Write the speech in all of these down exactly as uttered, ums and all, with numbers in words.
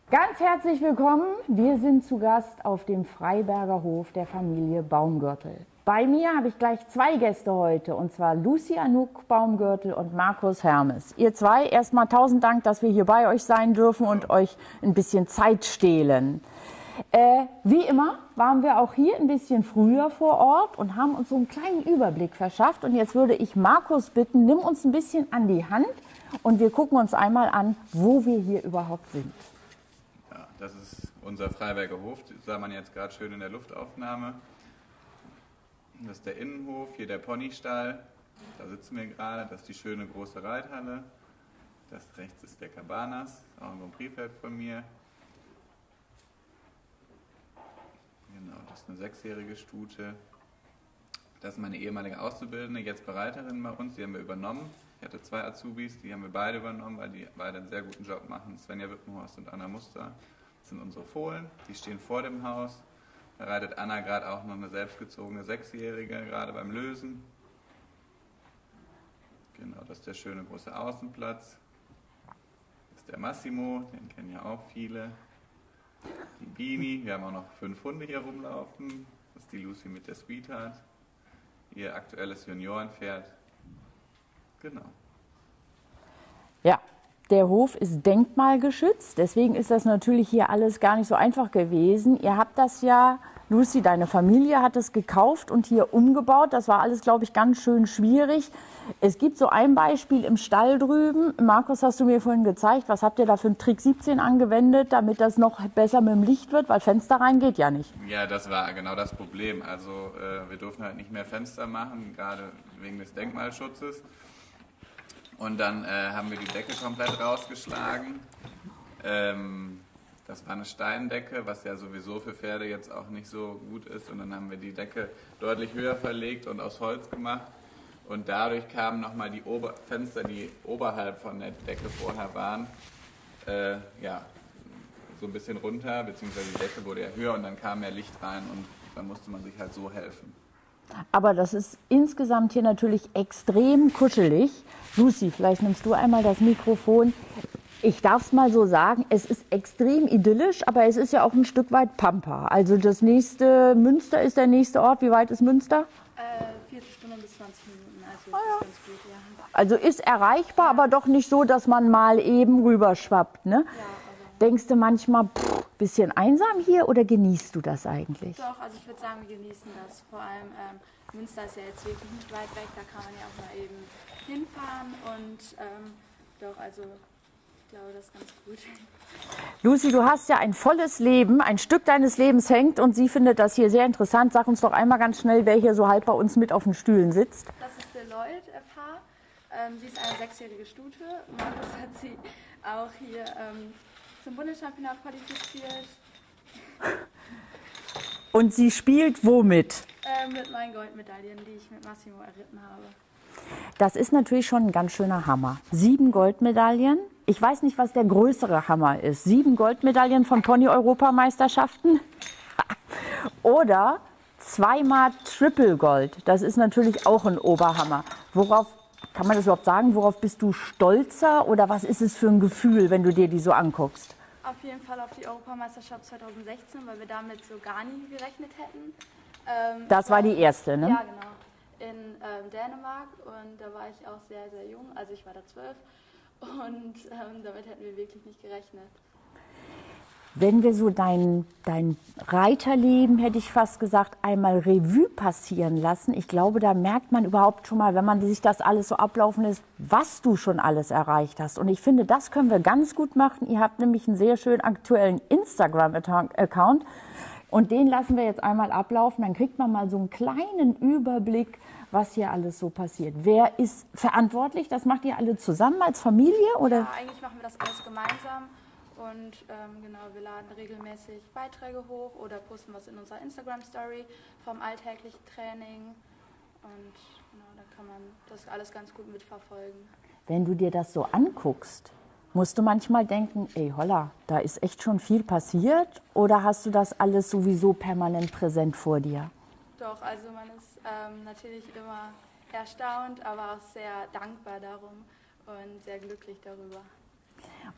Ganz herzlich willkommen. Wir sind zu Gast auf dem Freiberger Hof der Familie Baumgörtel. Bei mir habe ich gleich zwei Gäste heute, und zwar Lucy Anouk Baumgörtel und Markus Hermes. Ihr zwei, erstmal tausend Dank, dass wir hier bei euch sein dürfen und euch ein bisschen Zeit stehlen. Äh, wie immer waren wir auch hier ein bisschen früher vor Ort und haben uns so einen kleinen Überblick verschafft. Und jetzt würde ich Markus bitten, nimm uns ein bisschen an die Hand und wir gucken uns einmal an, wo wir hier überhaupt sind. Ja, das ist unser Freiberger Hof, das sah man jetzt gerade schön in der Luftaufnahme. Das ist der Innenhof, hier der Ponystall, da sitzen wir gerade, das ist die schöne große Reithalle. Das rechts ist der Cabanas, auch ein Grand Prix-Pferd von mir. Genau, das ist eine sechsjährige Stute. Das ist meine ehemalige Auszubildende, jetzt Bereiterin bei uns, die haben wir übernommen. Ich hatte zwei Azubis, die haben wir beide übernommen, weil die beide einen sehr guten Job machen. Svenja Wippenhorst und Anna Muster. Das sind unsere Fohlen, die stehen vor dem Haus. Da reitet Anna gerade auch noch eine selbstgezogene Sechsjährige, gerade beim Lösen. Genau, das ist der schöne große Außenplatz. Das ist der Massimo, den kennen ja auch viele. Die Bini, wir haben auch noch fünf Hunde hier rumlaufen. Das ist die Lucy mit der Sweetheart. Ihr aktuelles Juniorenpferd. Genau. Ja, der Hof ist denkmalgeschützt, deswegen ist das natürlich hier alles gar nicht so einfach gewesen. Ihr habt das ja, Lucy, deine Familie hat es gekauft und hier umgebaut. Das war alles, glaube ich, ganz schön schwierig. Es gibt so ein Beispiel im Stall drüben. Markus, hast du mir vorhin gezeigt, was habt ihr da für einen Trick siebzehn angewendet, damit das noch besser mit dem Licht wird, weil Fenster rein geht ja nicht. Ja, das war genau das Problem. Also äh, wir durften halt nicht mehr Fenster machen, gerade wegen des Denkmalschutzes. Und dann äh, haben wir die Decke komplett rausgeschlagen. Ähm, das war eine Steindecke, was ja sowieso für Pferde jetzt auch nicht so gut ist. Und dann haben wir die Decke deutlich höher verlegt und aus Holz gemacht. Und dadurch kamen nochmal die Ober Fenster, die oberhalb von der Decke vorher waren, äh, ja, so ein bisschen runter, beziehungsweise die Decke wurde ja höher und dann kam mehr Licht rein und dann musste man sich halt so helfen. Aber das ist insgesamt hier natürlich extrem kuschelig. Lucy, vielleicht nimmst du einmal das Mikrofon. Ich darf es mal so sagen, es ist extrem idyllisch, aber es ist ja auch ein Stück weit Pampa. Also das nächste, Münster ist der nächste Ort. Wie weit ist Münster? Äh, Viertelstunde bis zwanzig Minuten, also Ah, ja. ist ganz gut, ja. Also ist erreichbar, aber doch nicht so, dass man mal eben rüberschwappt, ne? Ja, aber Denkst du manchmal, pff, bisschen einsam hier oder genießt du das eigentlich? doch, also ich würde sagen, wir genießen das. Vor allem ähm, Münster ist ja jetzt wirklich nicht weit weg, da kann man ja auch mal eben hinfahren und ähm, doch, also ich glaube, das ist ganz gut. Lucy, du hast ja ein volles Leben, ein Stück deines Lebens hängt und sie findet das hier sehr interessant. Sag uns doch einmal ganz schnell, wer hier so halb bei uns mit auf den Stühlen sitzt. Das ist Deloitte F H. Ähm, sie ist eine sechsjährige Stute. Markus hat sie auch hier ähm, zum Bundeschampionat qualifiziert. Und sie spielt womit? Ähm, mit meinen Goldmedaillen, die ich mit Massimo erritten habe. Das ist natürlich schon ein ganz schöner Hammer. Sieben Goldmedaillen. Ich weiß nicht, was der größere Hammer ist. Sieben Goldmedaillen von Pony-Europameisterschaften oder zweimal Triple Gold. Das ist natürlich auch ein Oberhammer. Worauf, kann man das überhaupt sagen, worauf bist du stolzer oder was ist es für ein Gefühl, wenn du dir die so anguckst? Auf jeden Fall auf die Europameisterschaft zweitausendsechzehn, weil wir damit so gar nie gerechnet hätten. Ähm, Das war die erste, ne? Ja, genau. In ähm, Dänemark und da war ich auch sehr, sehr jung, also ich war da zwölf und ähm, damit hätten wir wirklich nicht gerechnet. Wenn wir so dein, dein Reiterleben, hätte ich fast gesagt, einmal Revue passieren lassen, ich glaube, da merkt man überhaupt schon mal, wenn man sich das alles so ablaufen lässt, was du schon alles erreicht hast. Und ich finde, das können wir ganz gut machen. Ihr habt nämlich einen sehr schönen aktuellen Instagram-Account und den lassen wir jetzt einmal ablaufen. Dann kriegt man mal so einen kleinen Überblick, was hier alles so passiert. Wer ist verantwortlich? Das macht ihr alle zusammen als Familie? Oder? Ja, eigentlich machen wir das alles gemeinsam. Und ähm, genau, wir laden regelmäßig Beiträge hoch oder posten was in unserer Instagram-Story vom alltäglichen Training. Und genau, da kann man das alles ganz gut mitverfolgen. Wenn du dir das so anguckst, musst du manchmal denken, ey holla, da ist echt schon viel passiert? Oder hast du das alles sowieso permanent präsent vor dir? Doch, also man ist ähm, natürlich immer erstaunt, aber auch sehr dankbar darum und sehr glücklich darüber.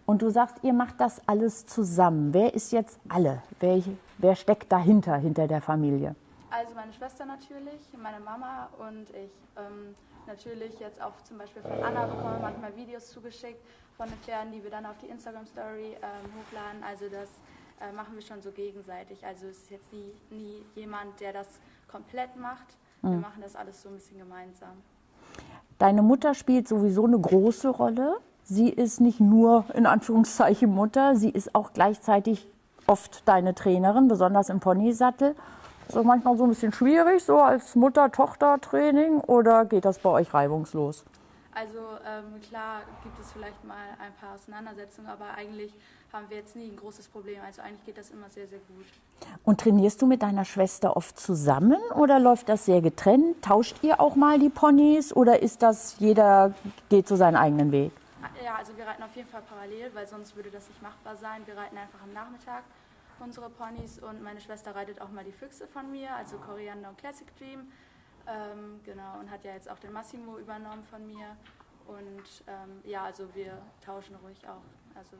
Und du sagst, ihr macht das alles zusammen. Wer ist jetzt alle? Wer, wer steckt dahinter, hinter der Familie? Also meine Schwester natürlich, meine Mama und ich. Ähm, natürlich jetzt auch zum Beispiel von Anna bekommen wir manchmal Videos zugeschickt von den Pferden, die wir dann auf die Instagram-Story ähm, hochladen. Also das äh, machen wir schon so gegenseitig. Also es ist jetzt nie, nie jemand, der das komplett macht. Wir mhm. machen das alles so ein bisschen gemeinsam. Deine Mutter spielt sowieso eine große Rolle. Sie ist nicht nur in Anführungszeichen Mutter, sie ist auch gleichzeitig oft deine Trainerin, besonders im Ponysattel. Ist das manchmal so ein bisschen schwierig, so als Mutter-Tochter-Training, oder geht das bei euch reibungslos? Also ähm, klar gibt es vielleicht mal ein paar Auseinandersetzungen, aber eigentlich haben wir jetzt nie ein großes Problem. Also eigentlich geht das immer sehr, sehr gut. Und trainierst du mit deiner Schwester oft zusammen oder läuft das sehr getrennt? Tauscht ihr auch mal die Ponys oder ist das, jeder geht so seinen eigenen Weg? Ja, also wir reiten auf jeden Fall parallel, weil sonst würde das nicht machbar sein. Wir reiten einfach am Nachmittag unsere Ponys und meine Schwester reitet auch mal die Füchse von mir, also Koriander und Classic Dream. Ähm, genau, und hat ja jetzt auch den Massimo übernommen von mir. Und ähm, ja, also wir tauschen ruhig auch. Also,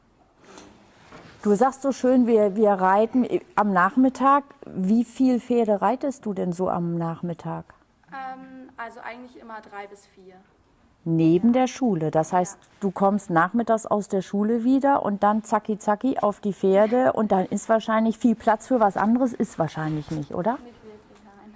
du sagst so schön, wir, wir reiten am Nachmittag. Wie viele Pferde reitest du denn so am Nachmittag? Ähm, also eigentlich immer drei bis vier. Neben ja. der Schule. Das heißt, ja. du kommst nachmittags aus der Schule wieder und dann zacki zacki auf die Pferde und dann ist wahrscheinlich viel Platz für was anderes, ist wahrscheinlich nicht, oder? Nicht wirklich, nein.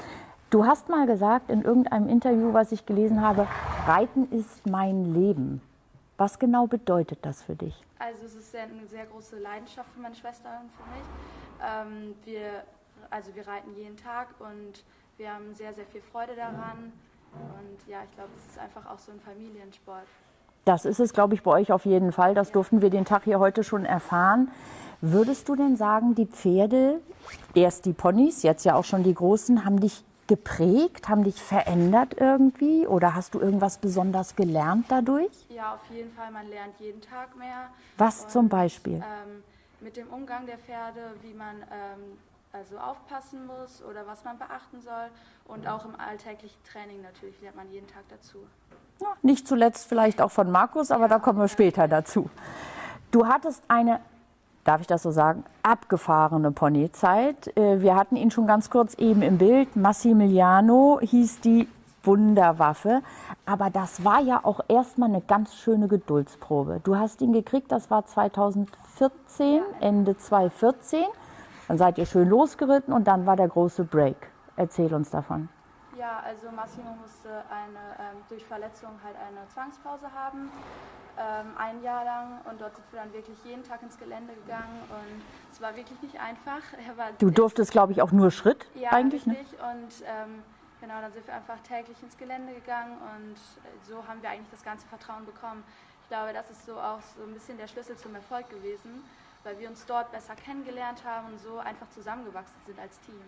Du hast mal gesagt in irgendeinem Interview, was ich gelesen habe, Reiten ist mein Leben. Was genau bedeutet das für dich? Also es ist sehr, eine sehr große Leidenschaft für meine Schwester und für mich. Ähm, wir, also wir reiten jeden Tag und wir haben sehr, sehr viel Freude daran. Und ja, ich glaube, es ist einfach auch so ein Familiensport. Das ist es, glaube ich, bei euch auf jeden Fall. Das durften wir den Tag hier heute schon erfahren. Würdest du denn sagen, die Pferde, erst die Ponys, jetzt ja auch schon die Großen, haben dich geprägt, haben dich verändert irgendwie? Oder hast du irgendwas besonders gelernt dadurch? Ja, auf jeden Fall. Man lernt jeden Tag mehr. Was Und, zum Beispiel? Ähm, mit dem Umgang der Pferde, wie man ähm, also aufpassen muss oder was man beachten soll. Und auch im alltäglichen Training natürlich lernt man jeden Tag dazu. Ja, nicht zuletzt vielleicht auch von Markus, aber ja, da kommen wir später dazu. Du hattest eine, darf ich das so sagen, abgefahrene Ponyzeit. Wir hatten ihn schon ganz kurz eben im Bild. Massimiliano hieß die Wunderwaffe. Aber das war ja auch erstmal eine ganz schöne Geduldsprobe. Du hast ihn gekriegt, das war zweitausendvierzehn, Ende zweitausendvierzehn. Dann seid ihr schön losgeritten und dann war der große Break. Erzähl uns davon. Ja, also Massimo musste eine, ähm, durch Verletzung halt eine Zwangspause haben, ähm, ein Jahr lang. Und dort sind wir dann wirklich jeden Tag ins Gelände gegangen und es war wirklich nicht einfach. Er war du durftest, glaube ich, auch nur Schritt ja, eigentlich, richtig. Ne? Und ähm, genau, dann sind wir einfach täglich ins Gelände gegangen und so haben wir eigentlich das ganze Vertrauen bekommen. Ich glaube, das ist so auch so ein bisschen der Schlüssel zum Erfolg gewesen, weil wir uns dort besser kennengelernt haben und so einfach zusammengewachsen sind als Team.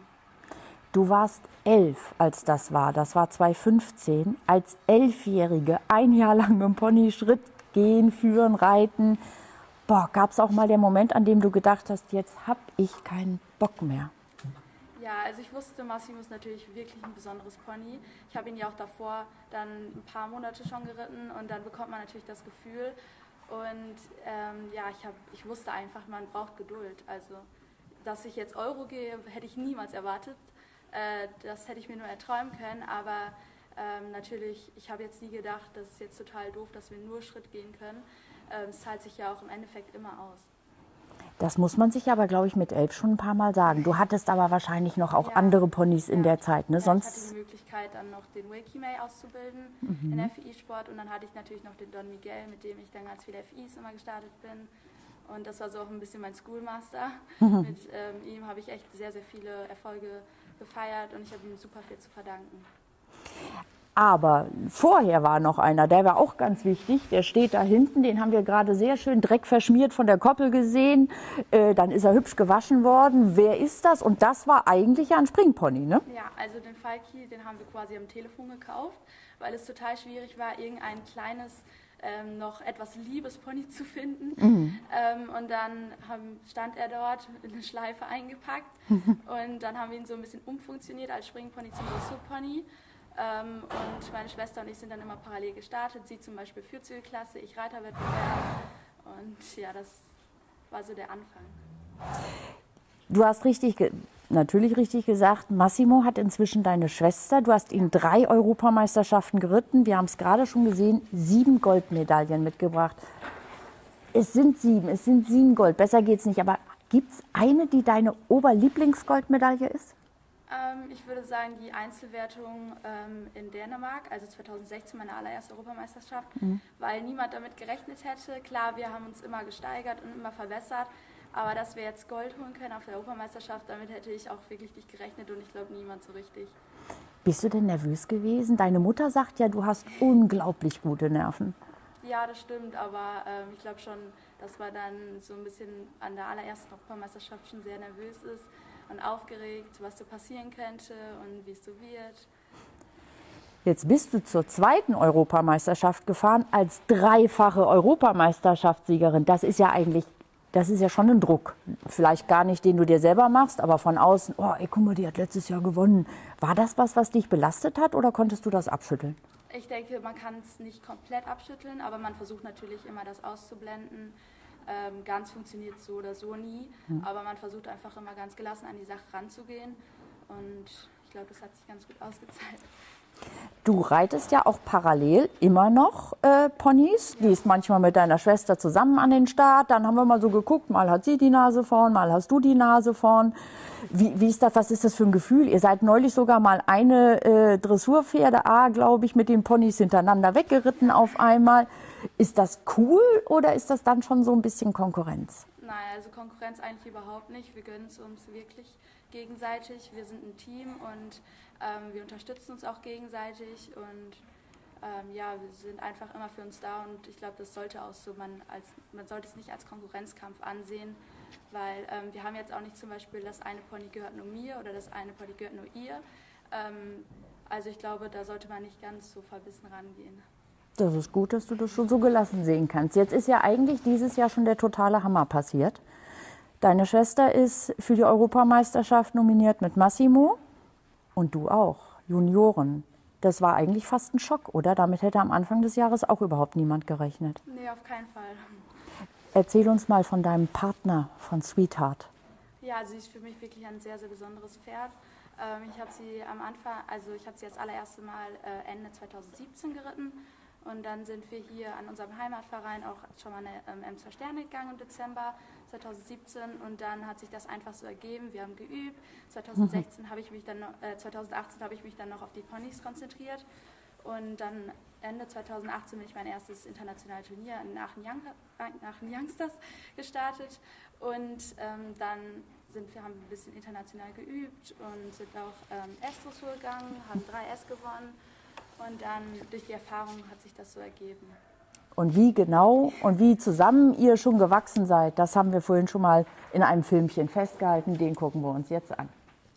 Du warst elf, als das war. Das war zweitausendfünfzehn. Als Elfjährige, ein Jahr lang mit dem Pony Schritt gehen, führen, reiten. Boah, gab es auch mal den Moment, an dem du gedacht hast, jetzt hab ich keinen Bock mehr? Ja, also ich wusste, Massimo ist natürlich wirklich ein besonderes Pony. Ich habe ihn ja auch davor dann ein paar Monate schon geritten und dann bekommt man natürlich das Gefühl. Und ähm, ja, ich, hab, ich wusste einfach, man braucht Geduld. Also, dass ich jetzt Euro gehe, hätte ich niemals erwartet. Äh, das hätte ich mir nur erträumen können. Aber ähm, natürlich, ich habe jetzt nie gedacht, das ist jetzt total doof, dass wir nur Schritt gehen können. Ähm, es zahlt sich ja auch im Endeffekt immer aus. Das muss man sich aber, glaube ich, mit elf schon ein paar Mal sagen. Du hattest aber wahrscheinlich noch auch ja, andere Ponys in ja, der Zeit, ne? Ja, Sonst ich hatte die Möglichkeit, dann noch den Wakey May auszubilden mhm. in F I-Sport und dann hatte ich natürlich noch den Don Miguel, mit dem ich dann ganz viele F Is immer gestartet bin. Und das war so auch ein bisschen mein Schoolmaster. Mhm. Mit ähm, ihm habe ich echt sehr, sehr viele Erfolge gefeiert und ich habe ihm super viel zu verdanken. Aber vorher war noch einer, der war auch ganz wichtig, der steht da hinten, den haben wir gerade sehr schön dreckverschmiert von der Koppel gesehen, äh, dann ist er hübsch gewaschen worden. Wer ist das? Und das war eigentlich ja ein Springpony, ne? Ja, also den Falki, den haben wir quasi am Telefon gekauft, weil es total schwierig war, irgendein kleines, ähm, noch etwas liebes Pony zu finden. Mhm. Ähm, und dann haben, stand er dort in eine Schleife eingepackt mhm. und dann haben wir ihn so ein bisschen umfunktioniert als Springpony zum Dressur-Pony. Ähm, und meine Schwester und ich sind dann immer parallel gestartet. Sie zum Beispiel Vierzügelklasse, ich Reiterwettbewerb. ja, das war so der Anfang. Du hast richtig, natürlich richtig gesagt, Massimo hat inzwischen deine Schwester. Du hast ihn drei Europameisterschaften geritten. Wir haben es gerade schon gesehen, sieben Goldmedaillen mitgebracht. Es sind sieben, es sind sieben Gold. Besser geht's nicht. Aber gibt es eine, die deine Oberlieblingsgoldmedaille ist? Ähm, ich würde sagen, die Einzelwertung ähm, in Dänemark, also zweitausendsechzehn, meine allererste Europameisterschaft, mhm. weil niemand damit gerechnet hätte. Klar, wir haben uns immer gesteigert und immer verbessert, aber dass wir jetzt Gold holen können auf der Europameisterschaft, damit hätte ich auch wirklich nicht gerechnet und ich glaube niemand so richtig. Bist du denn nervös gewesen? Deine Mutter sagt ja, du hast unglaublich gute Nerven. Ja, das stimmt, aber ähm, ich glaube schon, dass man dann so ein bisschen an der allerersten Europameisterschaft schon sehr nervös ist und aufgeregt, was so passieren könnte und wie es so wird. Jetzt bist du zur zweiten Europameisterschaft gefahren als dreifache Europameisterschaftssiegerin. Das ist ja eigentlich, das ist ja schon ein Druck. Vielleicht gar nicht, den du dir selber machst, aber von außen, oh, ey, guck mal, die hat letztes Jahr gewonnen. War das was, was dich belastet hat oder konntest du das abschütteln? Ich denke, man kann es nicht komplett abschütteln, aber man versucht natürlich immer, das auszublenden. Ähm, ganz funktioniert so oder so nie, mhm. aber man versucht einfach immer ganz gelassen an die Sache ranzugehen und ich glaube, das hat sich ganz gut ausgezahlt. Du reitest ja auch parallel immer noch äh, Ponys, ja. Gehst manchmal mit deiner Schwester zusammen an den Start, dann haben wir mal so geguckt, mal hat sie die Nase vorn, mal hast du die Nase vorn. Wie, wie ist das, was ist das für ein Gefühl? Ihr seid neulich sogar mal eine äh, Dressurpferde A, glaube ich, mit den Ponys hintereinander weggeritten auf einmal. Ist das cool oder ist das dann schon so ein bisschen Konkurrenz? Nein, also Konkurrenz eigentlich überhaupt nicht. Wir gönnen es uns wirklich gegenseitig. Wir sind ein Team und ähm, wir unterstützen uns auch gegenseitig und ähm, ja, wir sind einfach immer für uns da und ich glaube, das sollte auch so, man, als, man sollte es nicht als Konkurrenzkampf ansehen, weil ähm, wir haben jetzt auch nicht zum Beispiel, das eine Pony gehört nur mir oder das eine Pony gehört nur ihr. Ähm, also ich glaube, da sollte man nicht ganz so verbissen rangehen. Das ist gut, dass du das schon so gelassen sehen kannst. Jetzt ist ja eigentlich dieses Jahr schon der totale Hammer passiert. Deine Schwester ist für die Europameisterschaft nominiert mit Massimo und du auch, Junioren. Das war eigentlich fast ein Schock, oder? Damit hätte am Anfang des Jahres auch überhaupt niemand gerechnet. Nee, auf keinen Fall. Erzähl uns mal von deinem Partner, von Sweetheart. Ja, sie ist für mich wirklich ein sehr, sehr besonderes Pferd. Ähm, ich habe sie am Anfang, also ich habe sie jetzt allererste Mal äh, Ende zweitausendsiebzehn geritten. Und dann sind wir hier an unserem Heimatverein auch schon mal eine ähm, M zwei Sterne gegangen im Dezember zweitausendsiebzehn und dann hat sich das einfach so ergeben. Wir haben geübt. zweitausendsechzehn mhm. habe ich mich dann noch, äh, zweitausendachtzehn habe ich mich dann noch auf die Ponys konzentriert und dann Ende zweitausendachtzehn bin ich mein erstes internationales Turnier in Aachen, Young, Aachen Youngsters gestartet und ähm, dann sind wir haben ein bisschen international geübt und sind auch ähm, S-Dressur gegangen, haben drei S gewonnen. Und dann durch die Erfahrung hat sich das so ergeben. Und wie genau und wie zusammen ihr schon gewachsen seid, das haben wir vorhin schon mal in einem Filmchen festgehalten. Den gucken wir uns jetzt an.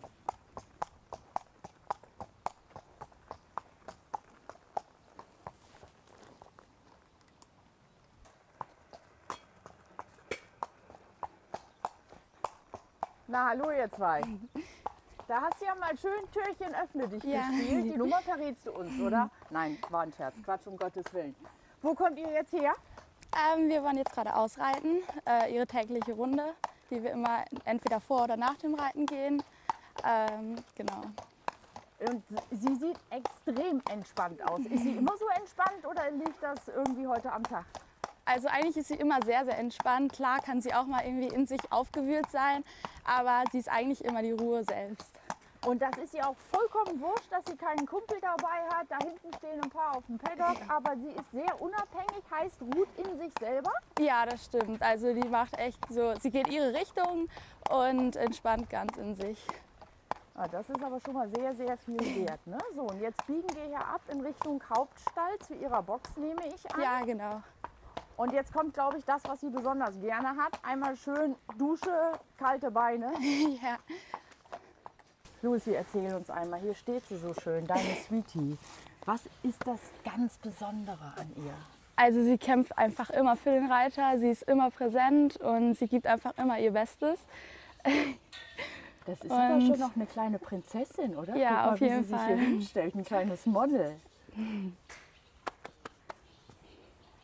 Na, hallo ihr zwei. Da hast du ja mal schön Türchen öffne dich ja. gespielt. Die Nummer verrätst du uns, oder? Nein, war ein Scherz. Quatsch, um Gottes Willen. Wo kommt ihr jetzt her? Ähm, wir wollen jetzt gerade ausreiten. Äh, ihre tägliche Runde, die wir immer entweder vor oder nach dem Reiten gehen. Ähm, genau. Und sie sieht extrem entspannt aus. Ist sie immer so entspannt oder liegt das irgendwie heute am Tag? Also eigentlich ist sie immer sehr, sehr entspannt. Klar kann sie auch mal irgendwie in sich aufgewühlt sein, aber sie ist eigentlich immer die Ruhe selbst. Und das ist ihr auch vollkommen wurscht, dass sie keinen Kumpel dabei hat. Da hinten stehen ein paar auf dem Paddock, aber sie ist sehr unabhängig, heißt ruht in sich selber? Ja, das stimmt. Also die macht echt so, sie geht ihre Richtung und entspannt ganz in sich. Ah, das ist aber schon mal sehr, sehr viel wert. Ne? So, und jetzt biegen wir hier ab in Richtung Hauptstall zu ihrer Box, nehme ich an. Ja, genau. Und jetzt kommt, glaube ich, das, was sie besonders gerne hat. Einmal schön Dusche, kalte Beine. Ja. Lucy, erzähl uns einmal. Hier steht sie so schön, deine Sweetie. Was ist das ganz Besondere an ihr? Also sie kämpft einfach immer für den Reiter. Sie ist immer präsent und sie gibt einfach immer ihr Bestes. Das ist aber schon noch eine kleine Prinzessin, oder? Ja, Guck mal, auf jeden wie sie Fall. sich hier hinstellt, ein kleines Model.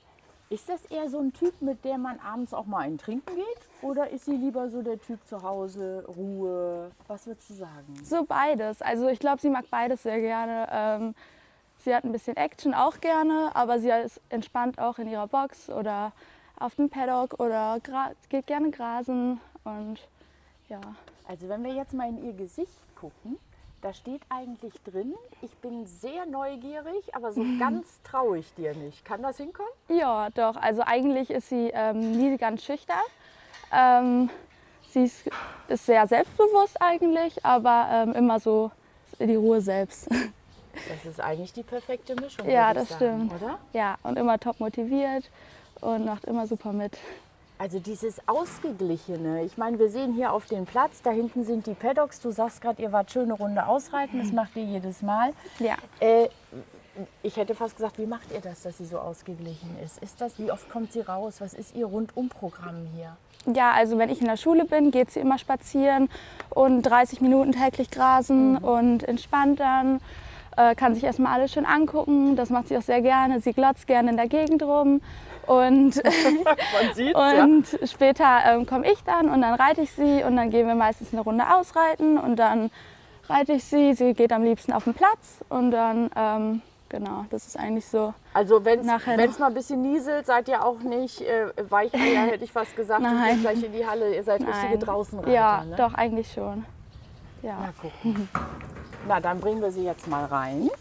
Ist das eher so ein Typ, mit dem man abends auch mal ein Trinken geht? Oder ist sie lieber so der Typ zu Hause, Ruhe? Was würdest du sagen? So beides. Also ich glaube, sie mag beides sehr gerne. Ähm, sie hat ein bisschen Action auch gerne, aber sie ist entspannt auch in ihrer Box oder auf dem Paddock oder geht gerne grasen und ja. Also wenn wir jetzt mal in ihr Gesicht gucken, da steht eigentlich drin, ich bin sehr neugierig, aber so ganz traue ich dir nicht. Kann das hinkommen? Ja, doch. Also eigentlich ist sie ähm, nie ganz schüchtern. Ähm, sie ist, ist sehr selbstbewusst eigentlich, aber ähm, immer so die Ruhe selbst. Das ist eigentlich die perfekte Mischung. Ja, würde ich das sagen, stimmt. oder? Ja, und immer top motiviert und macht immer super mit. Also dieses Ausgeglichene. Ich meine, wir sehen hier auf den Platz, da hinten sind die Paddocks. Du sagst gerade, ihr wart schöne Runde ausreiten, das macht ihr jedes Mal. Ja. Äh, ich hätte fast gesagt, wie macht ihr das, dass sie so ausgeglichen ist? Ist das, wie oft kommt sie raus? Was ist ihr Rundumprogramm hier? Ja, also wenn ich in der Schule bin, geht sie immer spazieren und dreißig Minuten täglich grasen mhm. und entspannt dann. Äh, kann sich erstmal alles schön angucken, das macht sie auch sehr gerne. Sie glotzt gerne in der Gegend rum. Und, Man sieht's, und ja. später ähm, komme ich dann und dann reite ich sie und dann gehen wir meistens eine Runde ausreiten und dann reite ich sie. Sie geht am liebsten auf den Platz und dann, ähm, genau, das ist eigentlich so. Also wenn es mal ein bisschen nieselt, seid ihr auch nicht äh, Weicheier, hätte ich fast gesagt, und geht gleich in die Halle, ihr seid Nein. richtige Draußenreiter. Ja, ne? doch, eigentlich schon. Ja. Na, gucken. Na, dann bringen wir sie jetzt mal rein.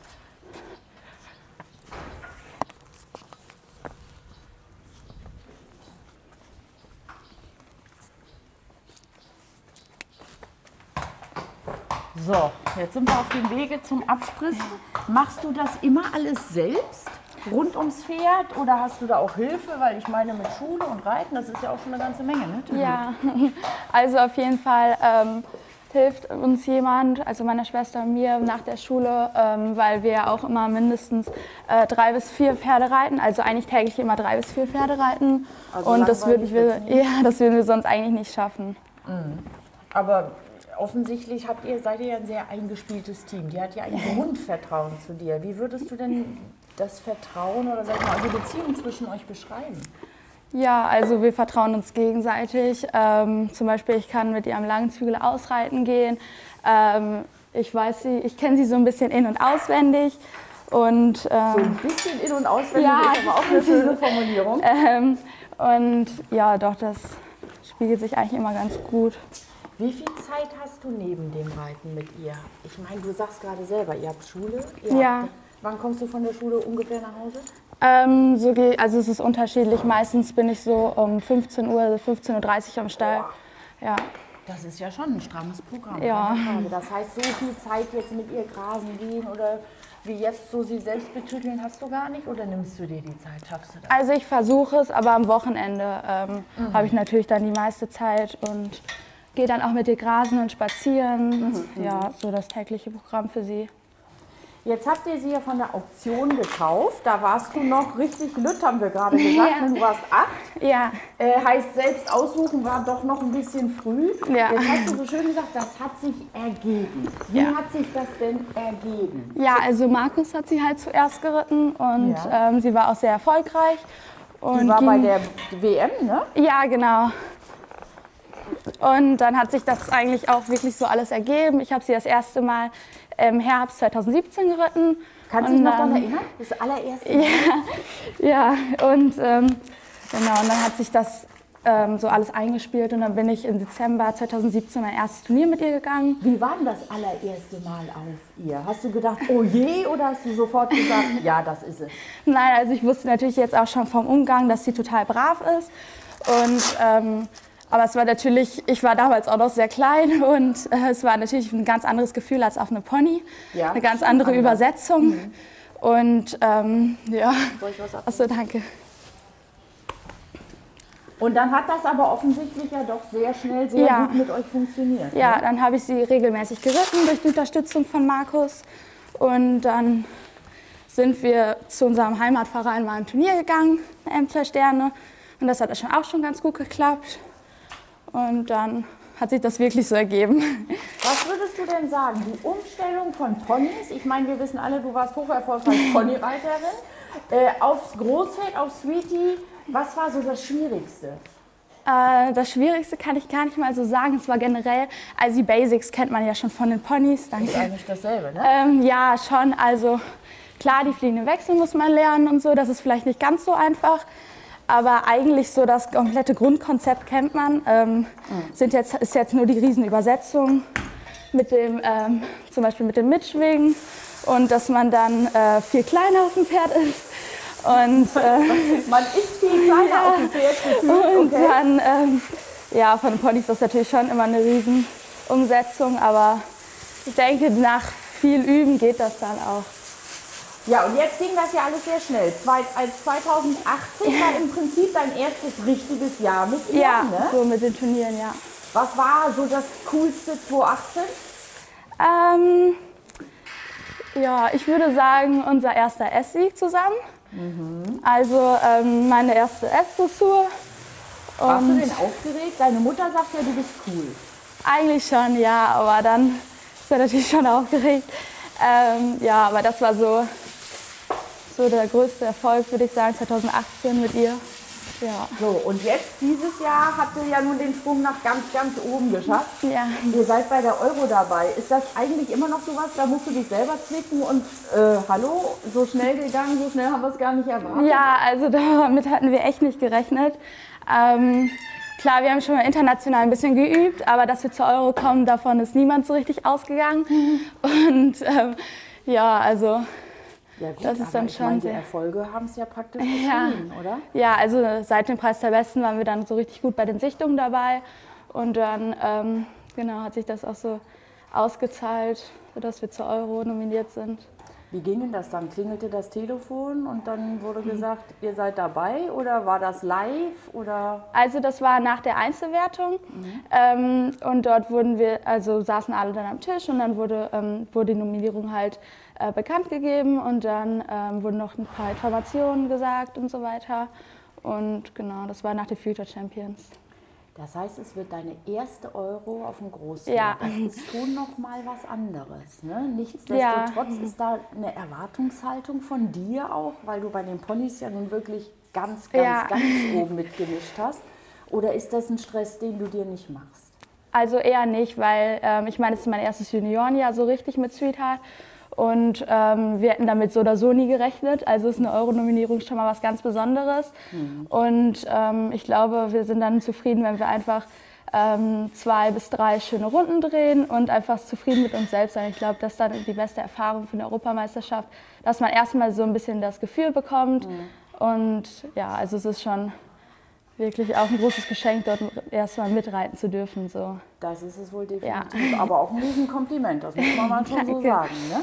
So, jetzt sind wir auf dem Wege zum Abspritzen. Machst du das immer alles selbst, rund ums Pferd, oder hast du da auch Hilfe? Weil ich meine, mit Schule und Reiten, das ist ja auch schon eine ganze Menge, ne? Ja, also auf jeden Fall ähm, hilft uns jemand, also meine Schwester und mir, nach der Schule, ähm, weil wir auch immer mindestens äh, drei bis vier Pferde reiten, also eigentlich täglich immer drei bis vier Pferde reiten. Also und das würden, wir, wird's nicht. ja, das würden wir sonst eigentlich nicht schaffen. Mhm. Aber offensichtlich habt ihr, seid ihr ja ein sehr eingespieltes Team. Die hat ja ein Grundvertrauen zu dir. Wie würdest du denn das Vertrauen oder sag ich mal, die Beziehung zwischen euch beschreiben? Ja, also wir vertrauen uns gegenseitig. Ähm, zum Beispiel, ich kann mit ihr am Langzügel ausreiten gehen. Ähm, ich weiß sie, ich kenne sie so ein bisschen in- und auswendig. Und, ähm, so ein bisschen in- und auswendig ja, ist aber auch eine schöne Formulierung. Ähm, und ja, doch, das spiegelt sich eigentlich immer ganz gut. Wie viel Zeit hast du neben dem Reiten mit ihr? Ich meine, du sagst gerade selber, ihr habt Schule. Ihr Ja. habt, wann kommst du von der Schule ungefähr nach Hause? Ähm, so geht, also es ist unterschiedlich. Meistens bin ich so um fünfzehn Uhr, fünfzehn Uhr dreißig am Stall. Ja. Das ist ja schon ein strammes Programm. Ja. keine Frage. Das heißt, so viel Zeit jetzt mit ihr grasen gehen oder wie jetzt so sie selbst betüteln, hast du gar nicht? Oder nimmst du dir die Zeit? Schaffst du das? Also ich versuche es, aber am Wochenende ähm, mhm. habe ich natürlich dann die meiste Zeit und gehe dann auch mit ihr grasen und spazieren. Mhm. Ja, so das tägliche Programm für sie. Jetzt habt ihr sie ja von der Auktion gekauft. Da warst du noch richtig lütt, haben wir gerade gesagt. Ja. Du warst acht. Ja. Äh, heißt, selbst aussuchen war doch noch ein bisschen früh. Ja. Jetzt hast du so schön gesagt, das hat sich ergeben. Wie Ja. hat sich das denn ergeben? Ja, also Markus hat sie halt zuerst geritten und Ja. ähm, sie war auch sehr erfolgreich. Und Die war ging, bei der W M, ne? Ja, genau. Und dann hat sich das eigentlich auch wirklich so alles ergeben. Ich habe sie das erste Mal im Herbst zweitausendsiebzehn geritten. Kannst du dich noch daran erinnern? Das allererste Mal? Ja, ja, und ähm, genau, und dann hat sich das ähm, so alles eingespielt und dann bin ich im Dezember zweitausendsiebzehn mein erstes Turnier mit ihr gegangen. Wie war denn das allererste Mal auf ihr? Hast du gedacht, oh je, oder hast du sofort gesagt, ja, das ist es? Nein, also ich wusste natürlich jetzt auch schon vom Umgang, dass sie total brav ist. Und, ähm, aber es war natürlich, ich war damals auch noch sehr klein und äh, es war natürlich ein ganz anderes Gefühl als auf eine Pony. Ja, eine ganz andere anders. Übersetzung. Mhm. Und ähm, ja, Soll ich was abnehmen? achso, danke. Und dann hat das aber offensichtlich ja doch sehr schnell, sehr Ja. gut mit euch funktioniert. Ja, ne? dann habe ich sie regelmäßig geritten durch die Unterstützung von Markus. Und dann sind wir zu unserem Heimatverein mal ein Turnier gegangen, M zwei Sterne. Und das hat schon auch schon ganz gut geklappt. Und dann hat sich das wirklich so ergeben. Was würdest du denn sagen, die Umstellung von Ponys? Ich meine, wir wissen alle, du warst hocherfolgreich Ponyreiterin. Äh, aufs Großfeld, auf Sweetie, was war so das Schwierigste? Äh, das Schwierigste kann ich gar nicht mal so sagen. Es war generell, also die Basics kennt man ja schon von den Ponys. Danke. Das ist eigentlich dasselbe, ne? Ähm, ja, schon. Also klar, die fliegenden Wechsel muss man lernen und so. Das ist vielleicht nicht ganz so einfach. Aber eigentlich so das komplette Grundkonzept kennt man. Ähm, mhm. sind jetzt, ist jetzt nur die Riesenübersetzung mit dem, ähm, zum Beispiel mit dem Mitschwingen und dass man dann äh, viel kleiner auf dem Pferd ist. Und, äh, man ist viel kleiner ja, auf dem Pferd gefühlt. Und okay. dann, ähm, ja, von den Ponys ist das natürlich schon immer eine Riesenumsetzung. Aber ich denke, nach viel Üben geht das dann auch. Ja, und jetzt ging das ja alles sehr schnell. Als zweitausendachtzehn war im Prinzip dein erstes richtiges Jahr mit ihr, ja, ne? so mit den Turnieren, ja. Was war so das coolste zweitausendachtzehn? Ähm, ja, ich würde sagen, unser erster S-Sieg zusammen. Mhm. Also ähm, meine erste S-Dressur. Warst du denn aufgeregt? Deine Mutter sagt ja, du bist cool. Eigentlich schon, ja, aber dann ist er natürlich schon aufgeregt. Ähm, ja, aber das war so, so der größte Erfolg, würde ich sagen, zweitausendachtzehn mit ihr. Ja. So, und jetzt, dieses Jahr, habt ihr ja nun den Sprung nach ganz, ganz oben geschafft. Ja. Ihr seid bei der Euro dabei. Ist das eigentlich immer noch sowas, da musst du dich selber zwicken und, äh, hallo, so schnell gegangen, so schnell haben wir es gar nicht erwartet? Ja, also damit hatten wir echt nicht gerechnet. Ähm, klar, wir haben schon mal international ein bisschen geübt, aber dass wir zur Euro kommen, davon ist niemand so richtig ausgegangen. Mhm. Und ähm, ja, also... Ja gut, das ist dann ich schon meine, die sehr Erfolge haben es ja praktisch ja. beschrieben, oder? Ja, also seit dem Preis der Besten waren wir dann so richtig gut bei den Sichtungen dabei. Und dann ähm, genau, hat sich das auch so ausgezahlt, sodass wir zur Euro nominiert sind. Wie ging denn das dann? Klingelte das Telefon und dann wurde gesagt, ihr seid dabei, oder war das live? Oder? Also das war nach der Einzelwertung, mhm. ähm, und dort wurden wir, also saßen alle dann am Tisch und dann wurde, ähm, wurde die Nominierung halt äh, bekannt gegeben und dann ähm, wurden noch ein paar Informationen gesagt und so weiter. Und genau, das war nach den Future Champions. Das heißt, es wird deine erste Euro auf dem Großfeld. Ja. Das ist schon noch mal was anderes. Ne? Nichtsdestotrotz ja. ist da eine Erwartungshaltung von dir auch, weil du bei den Ponys ja nun wirklich ganz, ganz, ja. ganz oben mitgemischt hast. Oder ist das ein Stress, den du dir nicht machst? Also eher nicht, weil ähm, ich meine, es ist mein erstes Juniorenjahr so richtig mit Sweetheart. Und ähm, wir hätten damit so oder so nie gerechnet. Also ist eine Euro-Nominierung schon mal was ganz Besonderes. Mhm. Und ähm, ich glaube, wir sind dann zufrieden, wenn wir einfach ähm, zwei bis drei schöne Runden drehen und einfach zufrieden mit uns selbst sein. Ich glaube, das ist dann die beste Erfahrung für eine Europameisterschaft, dass man erstmal so ein bisschen das Gefühl bekommt. Mhm. Und ja, also es ist schon wirklich auch ein großes Geschenk, dort erstmal mitreiten zu dürfen. So. Das ist es wohl definitiv. Ja. Aber auch ein Riesenkompliment, das muss man mal schon so sagen. Ne?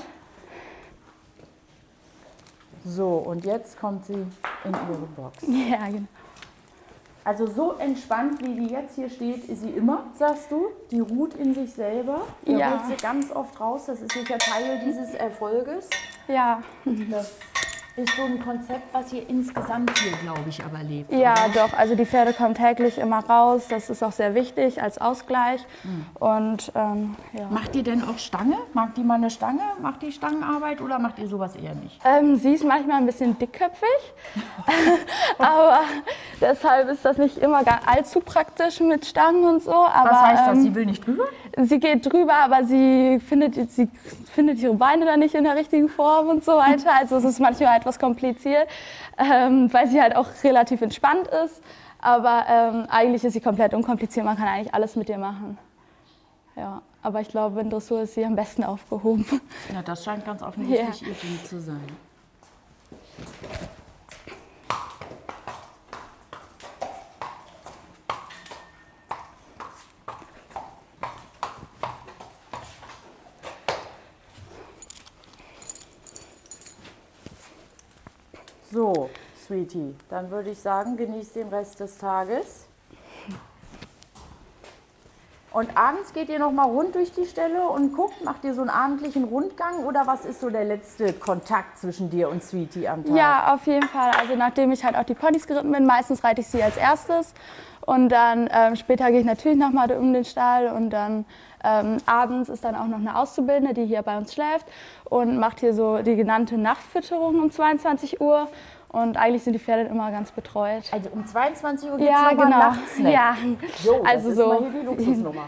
So, und jetzt kommt sie in ihre Box. Ja, genau. Also so entspannt, wie die jetzt hier steht, ist sie immer, sagst du? Die ruht in sich selber. Die ja. holt sie ganz oft raus. Das ist sicher Teil dieses Erfolges. Ja. Das ist so ein Konzept, was ihr insgesamt hier, glaube ich, aber lebt. Ja, oder? doch. Also die Pferde kommen täglich immer raus. Das ist auch sehr wichtig als Ausgleich. Mhm. Und, ähm, ja. Macht ihr denn auch Stange? Macht die mal eine Stange? Macht die Stangenarbeit oder macht ihr sowas eher nicht? Ähm, sie ist manchmal ein bisschen dickköpfig. Aber deshalb ist das nicht immer allzu praktisch mit Stangen und so. Aber, was heißt das? Ähm, sie will nicht drüber? Sie geht drüber, aber sie findet, sie findet ihre Beine dann nicht in der richtigen Form und so weiter. Also es ist manchmal etwas kompliziert, ähm, weil sie halt auch relativ entspannt ist. Aber ähm, eigentlich ist sie komplett unkompliziert, man kann eigentlich alles mit ihr machen. Ja, aber ich glaube, in Dressur ist sie am besten aufgehoben. Ja, das scheint ganz offensichtlich ja. ihr Ding zu sein. So, Sweetie, dann würde ich sagen, genieß den Rest des Tages. Und abends geht ihr noch mal rund durch die Ställe und guckt, macht ihr so einen abendlichen Rundgang oder was ist so der letzte Kontakt zwischen dir und Sweetie am Tag? Ja, auf jeden Fall. Also nachdem ich halt auch die Ponys geritten bin, meistens reite ich sie als erstes Und dann ähm, später gehe ich natürlich nochmal um den Stall und dann ähm, abends ist dann auch noch eine Auszubildende, die hier bei uns schläft und macht hier so die genannte Nachtfütterung um zweiundzwanzig Uhr. Und eigentlich sind die Pferde immer ganz betreut. Also um zweiundzwanzig Uhr gibt es ja, nochmal genau. einen Nachtsnack. Ja, Jo, also das so. ist mal hier die Luxusnummer.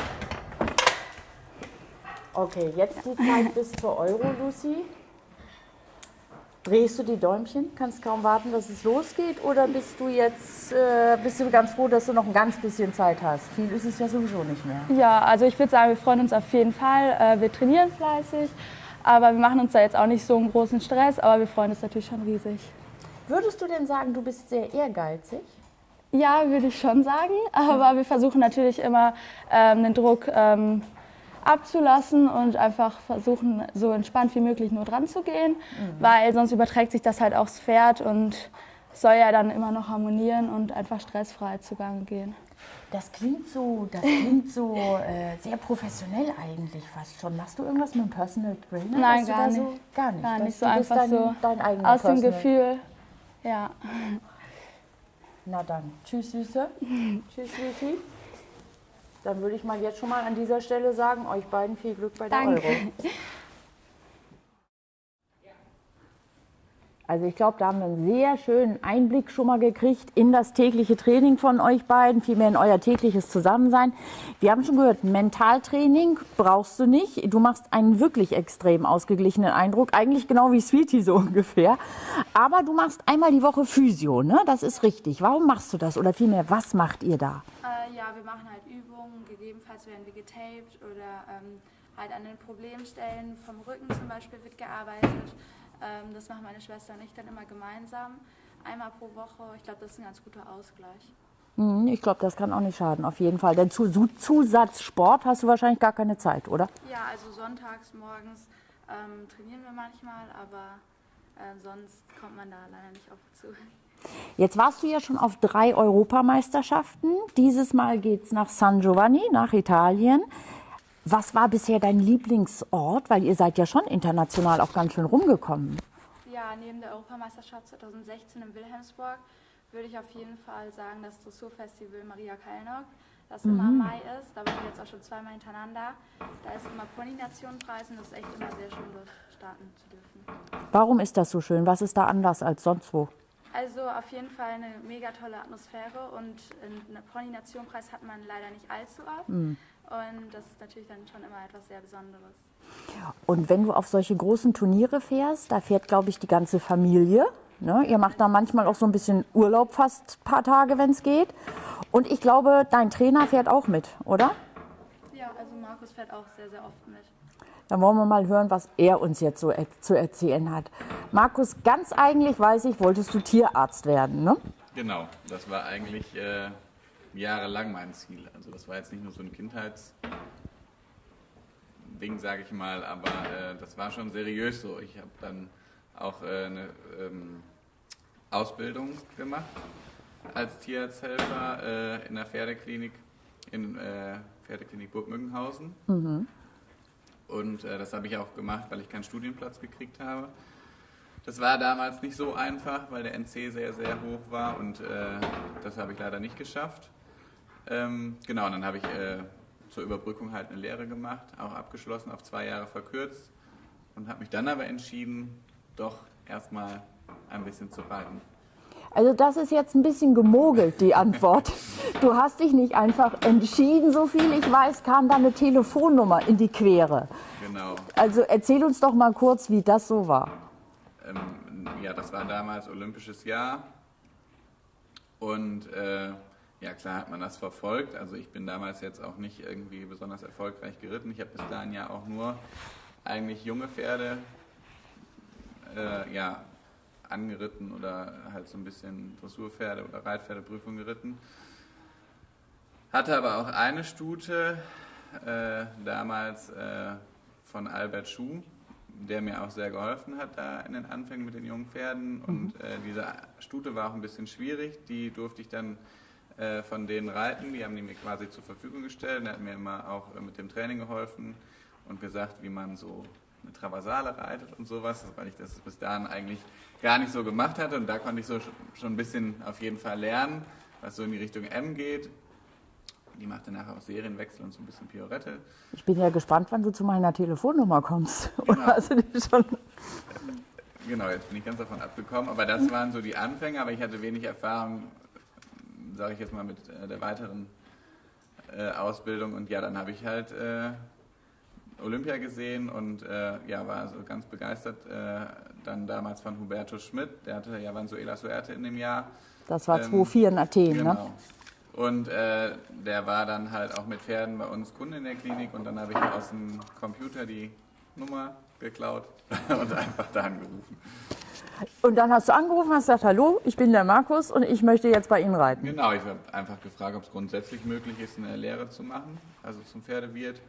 Okay, jetzt die Zeit bis zur Euro, Lucy. Drehst du die Däumchen? Kannst kaum warten, dass es losgeht? Oder bist du jetzt äh, bist du ganz froh, dass du noch ein ganz bisschen Zeit hast? Viel ist es ja sowieso nicht mehr. Ja, also ich würde sagen, wir freuen uns auf jeden Fall. Äh, wir trainieren fleißig, aber wir machen uns da jetzt auch nicht so einen großen Stress, aber wir freuen uns natürlich schon riesig. Würdest du denn sagen, du bist sehr ehrgeizig? Ja, würde ich schon sagen, aber wir versuchen natürlich immer ähm, den Druck ähm, abzulassen und einfach versuchen, so entspannt wie möglich nur dran zu gehen, mhm. weil sonst überträgt sich das halt aufs Pferd und soll ja dann immer noch harmonieren und einfach stressfrei zugange gehen. Das klingt so, das klingt so äh, sehr professionell eigentlich fast schon. Machst du irgendwas mit dem Personal Trainer? Nein, gar nicht. So, gar nicht. Gar nicht, das, so einfach dein, so dein eigener aus dem Personal. Gefühl. Ja. Na dann, tschüss Süße. Tschüss Sweetie. Dann würde ich mal jetzt schon mal an dieser Stelle sagen, euch beiden viel Glück bei der Danke. Euro. Also ich glaube, da haben wir einen sehr schönen Einblick schon mal gekriegt in das tägliche Training von euch beiden, vielmehr in euer tägliches Zusammensein. Wir haben schon gehört, Mentaltraining brauchst du nicht. Du machst einen wirklich extrem ausgeglichenen Eindruck, eigentlich genau wie Sweetie so ungefähr. Aber du machst einmal die Woche Physio, ne? Das ist richtig. Warum machst du das? Oder vielmehr, was macht ihr da? Äh, ja, wir machen halt Übungen, gegebenenfalls werden wir getaped oder ähm, halt an den Problemstellen vom Rücken zum Beispiel wird gearbeitet. Ähm, das machen meine Schwester und ich dann immer gemeinsam, einmal pro Woche. Ich glaube, das ist ein ganz guter Ausgleich. Ich glaube, das kann auch nicht schaden, auf jeden Fall. Denn zu Zusatzsport hast du wahrscheinlich gar keine Zeit, oder? Ja, also sonntags morgens ähm, trainieren wir manchmal, aber äh, sonst kommt man da leider nicht oft zu. Jetzt warst du ja schon auf drei Europameisterschaften. Dieses Mal geht es nach San Giovanni, nach Italien. Was war bisher dein Lieblingsort? Weil ihr seid ja schon international auch ganz schön rumgekommen. Ja, neben der Europameisterschaft zweitausendsechzehn in Wilhelmsburg würde ich auf jeden Fall sagen, das Dressurfestival Maria Kalnock, das immer im Mai ist. Da waren wir jetzt auch schon zweimal hintereinander. Da ist immer Pony-Nation-Preis und das ist echt immer sehr schön, dort starten zu dürfen. Warum ist das so schön? Was ist da anders als sonst wo? Also auf jeden Fall eine mega tolle Atmosphäre und einen Pony-Nation-Preis hat man leider nicht allzu oft. Mhm. Und das ist natürlich dann schon immer etwas sehr Besonderes. Und wenn du auf solche großen Turniere fährst, da fährt, glaube ich, die ganze Familie. Ne? Ihr macht da manchmal auch so ein bisschen Urlaub, fast ein paar Tage, wenn es geht. Und ich glaube, dein Trainer fährt auch mit, oder? Ja, also Markus fährt auch sehr, sehr oft mit. Dann wollen wir mal hören, was er uns jetzt so er zu erzählen hat. Markus, ganz eigentlich, weiß ich, wolltest du Tierarzt werden, ne? Genau, das war eigentlich äh, jahrelang mein Ziel. Also das war jetzt nicht nur so ein Kindheitsding, sage ich mal, aber äh, das war schon seriös so. Ich habe dann auch äh, eine ähm, Ausbildung gemacht als Tierarzthelfer äh, in der Pferdeklinik, in äh, Pferdeklinik Burg Mückenhausen. Mhm. Und äh, das habe ich auch gemacht, weil ich keinen Studienplatz gekriegt habe. Das war damals nicht so einfach, weil der N C sehr, sehr hoch war und äh, das habe ich leider nicht geschafft. Ähm, genau, und dann habe ich äh, zur Überbrückung halt eine Lehre gemacht, auch abgeschlossen, auf zwei Jahre verkürzt und habe mich dann aber entschieden, doch erstmal ein bisschen zu reiten. Also das ist jetzt ein bisschen gemogelt, die Antwort. Du hast dich nicht einfach entschieden, so viel ich weiß, kam da eine Telefonnummer in die Quere. Genau. Also erzähl uns doch mal kurz, wie das so war. Ähm, ja, das war damals olympisches Jahr und äh, ja, klar hat man das verfolgt. Also ich bin damals jetzt auch nicht irgendwie besonders erfolgreich geritten. Ich habe bis dahin ja auch nur eigentlich junge Pferde äh, ja, angeritten oder halt so ein bisschen Dressurpferde oder Reitpferdeprüfung geritten. Hatte aber auch eine Stute, äh, damals äh, von Albert Schuh, der mir auch sehr geholfen hat da in den Anfängen mit den jungen Pferden. Und äh, diese Stute war auch ein bisschen schwierig, die durfte ich dann äh, von denen reiten, die haben die mir quasi zur Verfügung gestellt. Der hat mir immer auch äh, mit dem Training geholfen und gesagt, wie man so eine Traversale reitet und sowas, weil ich das bis dahin eigentlich gar nicht so gemacht hatte und da konnte ich so schon ein bisschen auf jeden Fall lernen was so in die Richtung M geht. Die macht dann nachher auch Serienwechsel und so ein bisschen Piorette. Ich bin ja gespannt, wann du zu meiner Telefonnummer kommst. Genau. Oder hast du die schon? Genau, jetzt bin ich ganz davon abgekommen. Aber das waren so die Anfänge, aber ich hatte wenig Erfahrung, sage ich jetzt mal, mit äh, der weiteren äh, Ausbildung. Und ja, dann habe ich halt äh, Olympia gesehen und äh, ja, war so ganz begeistert. Äh, dann damals von Huberto Schmidt, der hatte ja Vanzuela Suerte in dem Jahr. Das war Ähm, zweitausendvier in Athen, genau. ne? Und äh, der war dann halt auch mit Pferden bei uns Kunde in der Klinik und dann habe ich aus dem Computer die Nummer geklaut und einfach da angerufen. Und dann hast du angerufen, hast gesagt, hallo, ich bin der Markus und ich möchte jetzt bei Ihnen reiten. Genau, ich habe einfach gefragt, ob es grundsätzlich möglich ist, eine Lehre zu machen, also zum Pferdewirt.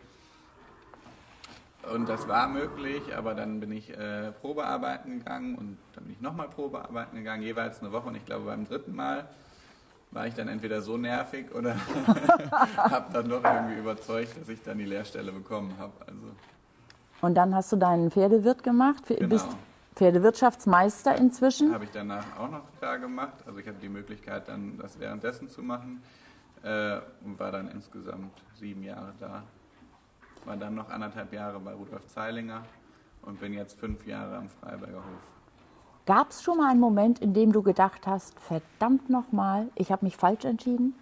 Und das war möglich, aber dann bin ich äh, Probearbeiten gegangen und dann bin ich nochmal Probearbeiten gegangen, jeweils eine Woche und ich glaube beim dritten Mal war ich dann entweder so nervig oder habe dann doch irgendwie überzeugt, dass ich dann die Lehrstelle bekommen habe. Also, und dann hast du deinen Pferdewirt gemacht, genau. bist Pferdewirtschaftsmeister inzwischen. Habe ich danach auch noch da gemacht. Also ich hatte die Möglichkeit, dann das währenddessen zu machen äh, und war dann insgesamt sieben Jahre da. War dann noch anderthalb Jahre bei Rudolf Zeilinger und bin jetzt fünf Jahre am Freiberger Hof. Gab es schon mal einen Moment, in dem du gedacht hast, verdammt nochmal, ich habe mich falsch entschieden?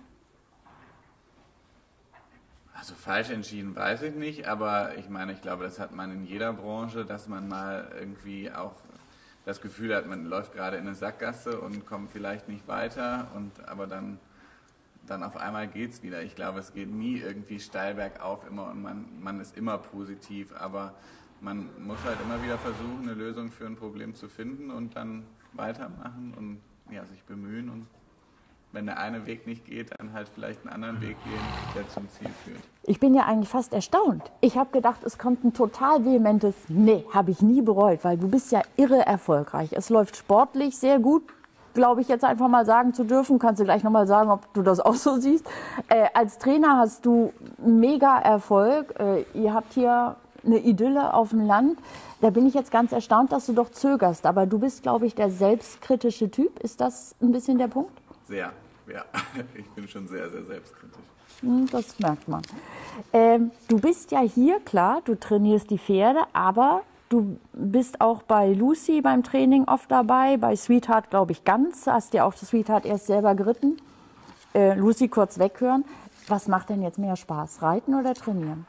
Also falsch entschieden weiß ich nicht, aber ich meine, ich glaube, das hat man in jeder Branche, dass man mal irgendwie auch das Gefühl hat, man läuft gerade in eine Sackgasse und kommt vielleicht nicht weiter, und aber dann, dann auf einmal geht es wieder. Ich glaube, es geht nie irgendwie steil bergauf immer und man, man ist immer positiv, aber man muss halt immer wieder versuchen, eine Lösung für ein Problem zu finden und dann weitermachen und ja, sich bemühen. Und wenn der eine Weg nicht geht, dann halt vielleicht einen anderen Weg gehen, der zum Ziel führt. Ich bin ja eigentlich fast erstaunt. Ich habe gedacht, es kommt ein total vehementes Nee, habe ich nie bereut, weil du bist ja irre erfolgreich. Es läuft sportlich sehr gut, glaube ich, jetzt einfach mal sagen zu dürfen. Kannst du gleich nochmal sagen, ob du das auch so siehst. Äh, als Trainer hast du mega Erfolg. Äh, ihr habt hier eine Idylle auf dem Land. Da bin ich jetzt ganz erstaunt, dass du doch zögerst. Aber du bist, glaube ich, der selbstkritische Typ. Ist das ein bisschen der Punkt? Sehr, ja. Ich bin schon sehr, sehr selbstkritisch. Hm, das merkt man. Ähm, du bist ja hier, klar, du trainierst die Pferde, aber du bist auch bei Lucy beim Training oft dabei, bei Sweetheart, glaube ich, ganz. Hast ja auch das Sweetheart erst selber geritten. Äh, Lucy kurz weghören. Was macht denn jetzt mehr Spaß, reiten oder trainieren?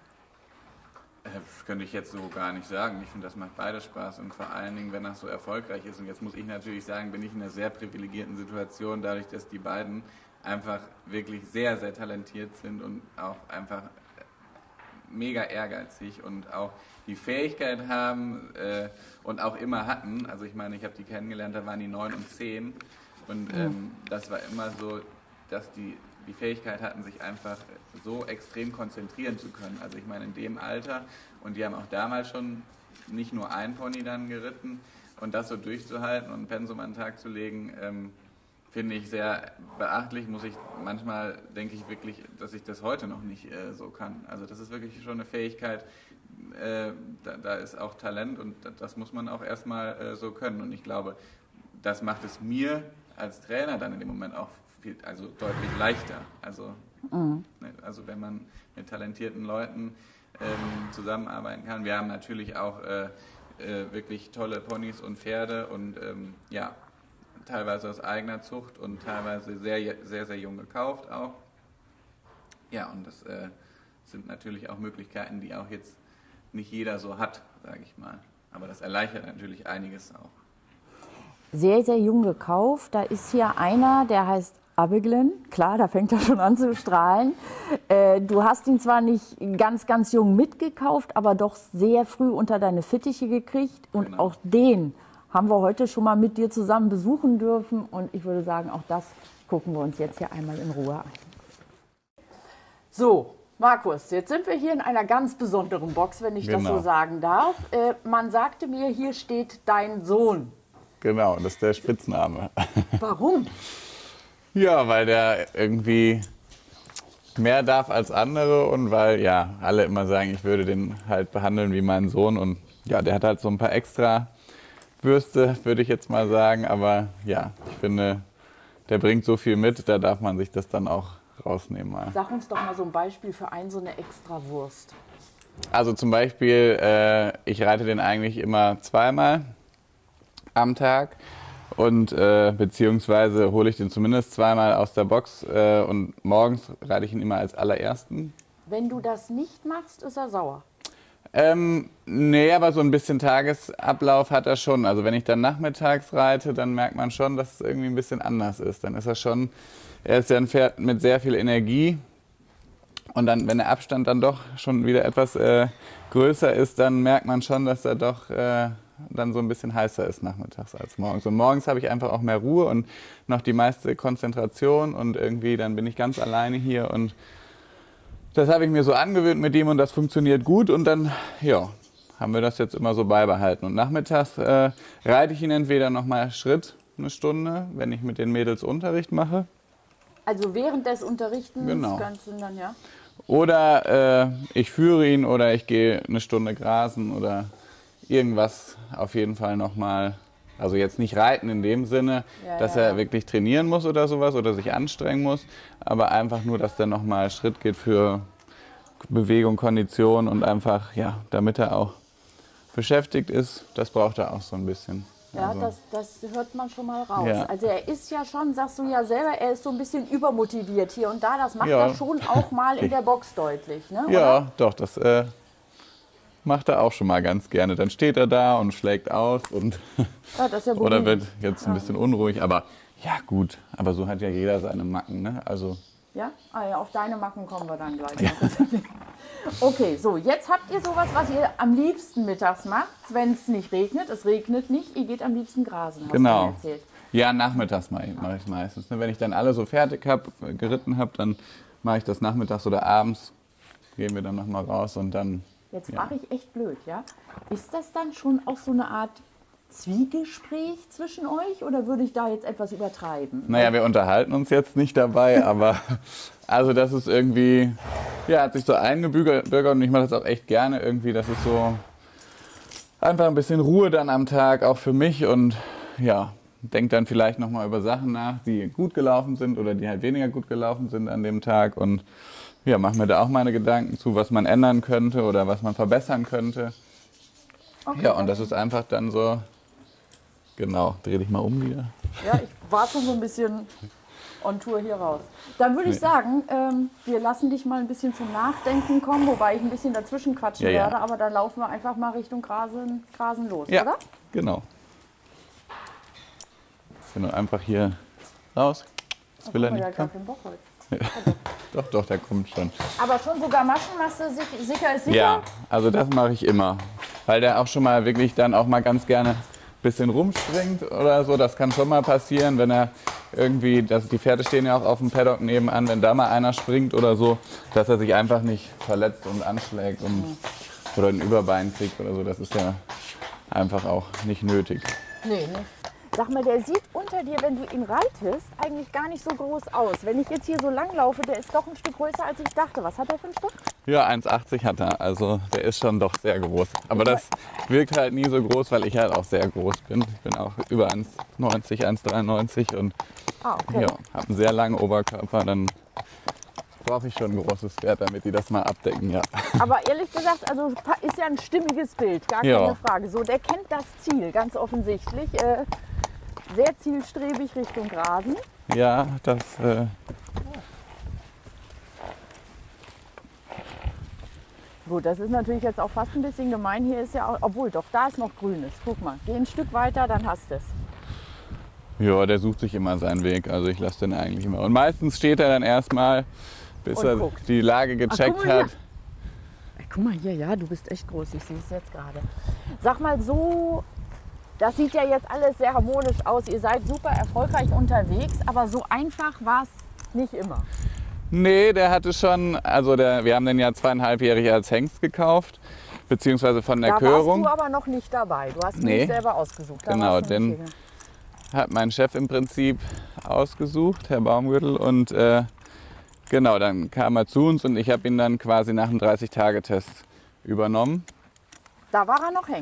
Das könnte ich jetzt so gar nicht sagen. Ich finde, das macht beides Spaß und vor allen Dingen, wenn das so erfolgreich ist. Und jetzt muss ich natürlich sagen, bin ich in einer sehr privilegierten Situation, dadurch, dass die beiden einfach wirklich sehr, sehr talentiert sind und auch einfach mega ehrgeizig und auch die Fähigkeit haben äh, und auch immer hatten. Also ich meine, ich habe die kennengelernt, da waren die neun und zehn und ähm, das war immer so, dass die die Fähigkeit hatten, sich einfach so extrem konzentrieren zu können. Also ich meine, in dem Alter, und die haben auch damals schon nicht nur ein Pony dann geritten, und das so durchzuhalten und ein Pensum an den Tag zu legen, ähm, finde ich sehr beachtlich. Muss ich manchmal, denke ich wirklich, dass ich das heute noch nicht äh, so kann. Also das ist wirklich schon eine Fähigkeit, äh, da, da ist auch Talent und das muss man auch erstmal äh, so können. Und ich glaube, das macht es mir als Trainer dann in dem Moment auch viel, also deutlich leichter. Also, mhm. ne, also wenn man mit talentierten Leuten ähm, zusammenarbeiten kann. Wir haben natürlich auch äh, äh, wirklich tolle Ponys und Pferde und ähm, ja, teilweise aus eigener Zucht und teilweise sehr, sehr, sehr jung gekauft auch. Ja, und das äh, sind natürlich auch Möglichkeiten, die auch jetzt nicht jeder so hat, sage ich mal. Aber das erleichtert natürlich einiges auch. Sehr, sehr jung gekauft. Da ist hier einer, der heißt Abiglin. Klar, da fängt er schon an zu strahlen. Äh, du hast ihn zwar nicht ganz, ganz jung mitgekauft, aber doch sehr früh unter deine Fittiche gekriegt. Und genau. Auch den haben wir heute schon mal mit dir zusammen besuchen dürfen. Und ich würde sagen, auch das gucken wir uns jetzt hier einmal in Ruhe an. So, Markus, jetzt sind wir hier in einer ganz besonderen Box, wenn ich genau. das so sagen darf. Äh, man sagte mir, hier steht dein Sohn. Genau, das ist der Spitzname. Warum? Ja, weil der irgendwie mehr darf als andere und weil ja alle immer sagen, ich würde den halt behandeln wie meinen Sohn. Und ja, der hat halt so ein paar extra Würste, würde ich jetzt mal sagen. Aber ja, ich finde, der bringt so viel mit, da darf man sich das dann auch rausnehmen. Mal. Sag uns doch mal so ein Beispiel für ein, so eine Extrawurst. Also zum Beispiel, äh, ich reite den eigentlich immer zweimal am Tag und äh, beziehungsweise hole ich den zumindest zweimal aus der Box äh, und morgens reite ich ihn immer als allerersten. Wenn du das nicht machst, ist er sauer. Ähm, nee, aber so ein bisschen Tagesablauf hat er schon. Also wenn ich dann nachmittags reite, dann merkt man schon, dass es irgendwie ein bisschen anders ist. Dann ist er schon, er ist ja ein Pferd mit sehr viel Energie. Und dann, wenn der Abstand dann doch schon wieder etwas äh, größer ist, dann merkt man schon, dass er doch äh, dann so ein bisschen heißer ist nachmittags als morgens. Und morgens habe ich einfach auch mehr Ruhe und noch die meiste Konzentration und irgendwie dann bin ich ganz alleine hier und das habe ich mir so angewöhnt mit ihm und das funktioniert gut und dann, ja, haben wir das jetzt immer so beibehalten. Und nachmittags äh, reite ich ihn entweder nochmal Schritt, eine Stunde, wenn ich mit den Mädels Unterricht mache. Also während des Unterrichtens Genau. kannst du dann, ja? Oder äh, ich führe ihn oder ich gehe eine Stunde grasen oder irgendwas auf jeden Fall nochmal. Also jetzt nicht reiten in dem Sinne, Ja, dass ja, er ja. wirklich trainieren muss oder sowas oder sich anstrengen muss, aber einfach nur, dass der nochmal Schritt geht für Bewegung, Kondition und einfach, ja, damit er auch beschäftigt ist, das braucht er auch so ein bisschen. Ja, Also, das, das hört man schon mal raus. Ja. Also er ist ja schon, sagst du ja selber, er ist so ein bisschen übermotiviert hier und da. Das macht Ja. er schon auch mal in der Box deutlich, ne? ja, Oder? doch, das äh, macht er auch schon mal ganz gerne. Dann steht er da und schlägt aus und Ja, das ist ja oder beruhigend. wird jetzt ein bisschen unruhig, aber ja gut, aber so hat ja jeder seine Macken, ne? Also Ja? Ah ja, auf deine Macken kommen wir dann gleich. noch. Okay, so, jetzt habt ihr sowas, was ihr am liebsten mittags macht, wenn es nicht regnet. Es regnet nicht, ihr geht am liebsten grasen, hast Genau. du mir erzählt. ja, nachmittags mache ich es meistens. Ne? Wenn ich dann alle so fertig habe, geritten habe, dann mache ich das nachmittags oder abends, gehen wir dann nochmal raus und dann, Jetzt Ja. frage ich echt blöd, ja? Ist das dann schon auch so eine Art Zwiegespräch zwischen euch oder würde ich da jetzt etwas übertreiben? naja, wir unterhalten uns jetzt nicht dabei, aber also das ist irgendwie, ja, hat sich so eingebürgert und ich mache das auch echt gerne irgendwie, das ist so einfach ein bisschen Ruhe dann am Tag, auch für mich und ja, denke dann vielleicht nochmal über Sachen nach, die gut gelaufen sind oder die halt weniger gut gelaufen sind an dem Tag und ja, mache mir da auch meine Gedanken zu, was man ändern könnte oder was man verbessern könnte. Okay. Ja, und das ist einfach dann so, genau, dreh dich mal um wieder. Ja, ich war schon so ein bisschen on Tour hier raus. Dann würde ich Nee. sagen, ähm, wir lassen dich mal ein bisschen zum Nachdenken kommen, wobei ich ein bisschen dazwischen quatschen Ja, ja. werde, aber dann laufen wir einfach mal Richtung Grasen, Grasen los, Ja, oder? genau. Genau, einfach hier raus. Das will er Guck mal, nicht. der Komm. hat gar keinen Bock heute. Doch, doch, der kommt schon. Aber schon sogar Maschenmasse, sich- sicher ist sicher. Ja, also das mache ich immer. Weil der auch schon mal wirklich dann auch mal ganz gerne ein bisschen rumspringt oder so. Das kann schon mal passieren, wenn er irgendwie, dass die Pferde stehen ja auch auf dem Paddock nebenan, wenn da mal einer springt oder so, dass er sich einfach nicht verletzt und anschlägt und, oder ein Überbein kriegt oder so. Das ist ja einfach auch nicht nötig. Nee, ne? Sag mal, der sieht unter dir, wenn du ihn reitest, eigentlich gar nicht so groß aus. Wenn ich jetzt hier so lang laufe, der ist doch ein Stück größer, als ich dachte. Was hat er für ein Stück? Ja, eins achtzig hat er, also der ist schon doch sehr groß. Aber das wirkt halt nie so groß, weil ich halt auch sehr groß bin. Ich bin auch über eins neunzig, eins dreiundneunzig und Ah, okay. ja, habe einen sehr langen Oberkörper. Dann brauche ich schon ein großes Pferd, damit die das mal abdecken, ja. Aber ehrlich gesagt, also ist ja ein stimmiges Bild, gar Ja. keine Frage. So, der kennt das Ziel, ganz offensichtlich. Äh, sehr zielstrebig Richtung Grasen. Ja, das, äh, Gut, das ist natürlich jetzt auch fast ein bisschen gemein. Hier ist ja auch, obwohl doch, da ist noch Grünes. Guck mal, geh ein Stück weiter, dann hast du es. ja, der sucht sich immer seinen Weg. Also ich lasse den eigentlich immer. Und meistens steht er dann erstmal, bis Und er guckt. die Lage gecheckt guck mal hat. Ey, guck mal hier, ja, du bist echt groß, ich sehe es jetzt gerade. Sag mal so, das sieht ja jetzt alles sehr harmonisch aus. Ihr seid super erfolgreich unterwegs, aber so einfach war es nicht immer. Nee, der hatte schon, also der, wir haben den ja zweieinhalbjährig als Hengst gekauft, beziehungsweise von der Da Körung. warst du aber noch nicht dabei. Du hast ihn Nee. nicht selber ausgesucht. Da Genau, warst du nicht denn- hier. Hat mein Chef im Prinzip ausgesucht, Herr Baumgürtel. Und äh, genau, dann kam er zu uns und ich habe ihn dann quasi nach dem dreißig-Tage-Test übernommen. Da war er noch Hengst.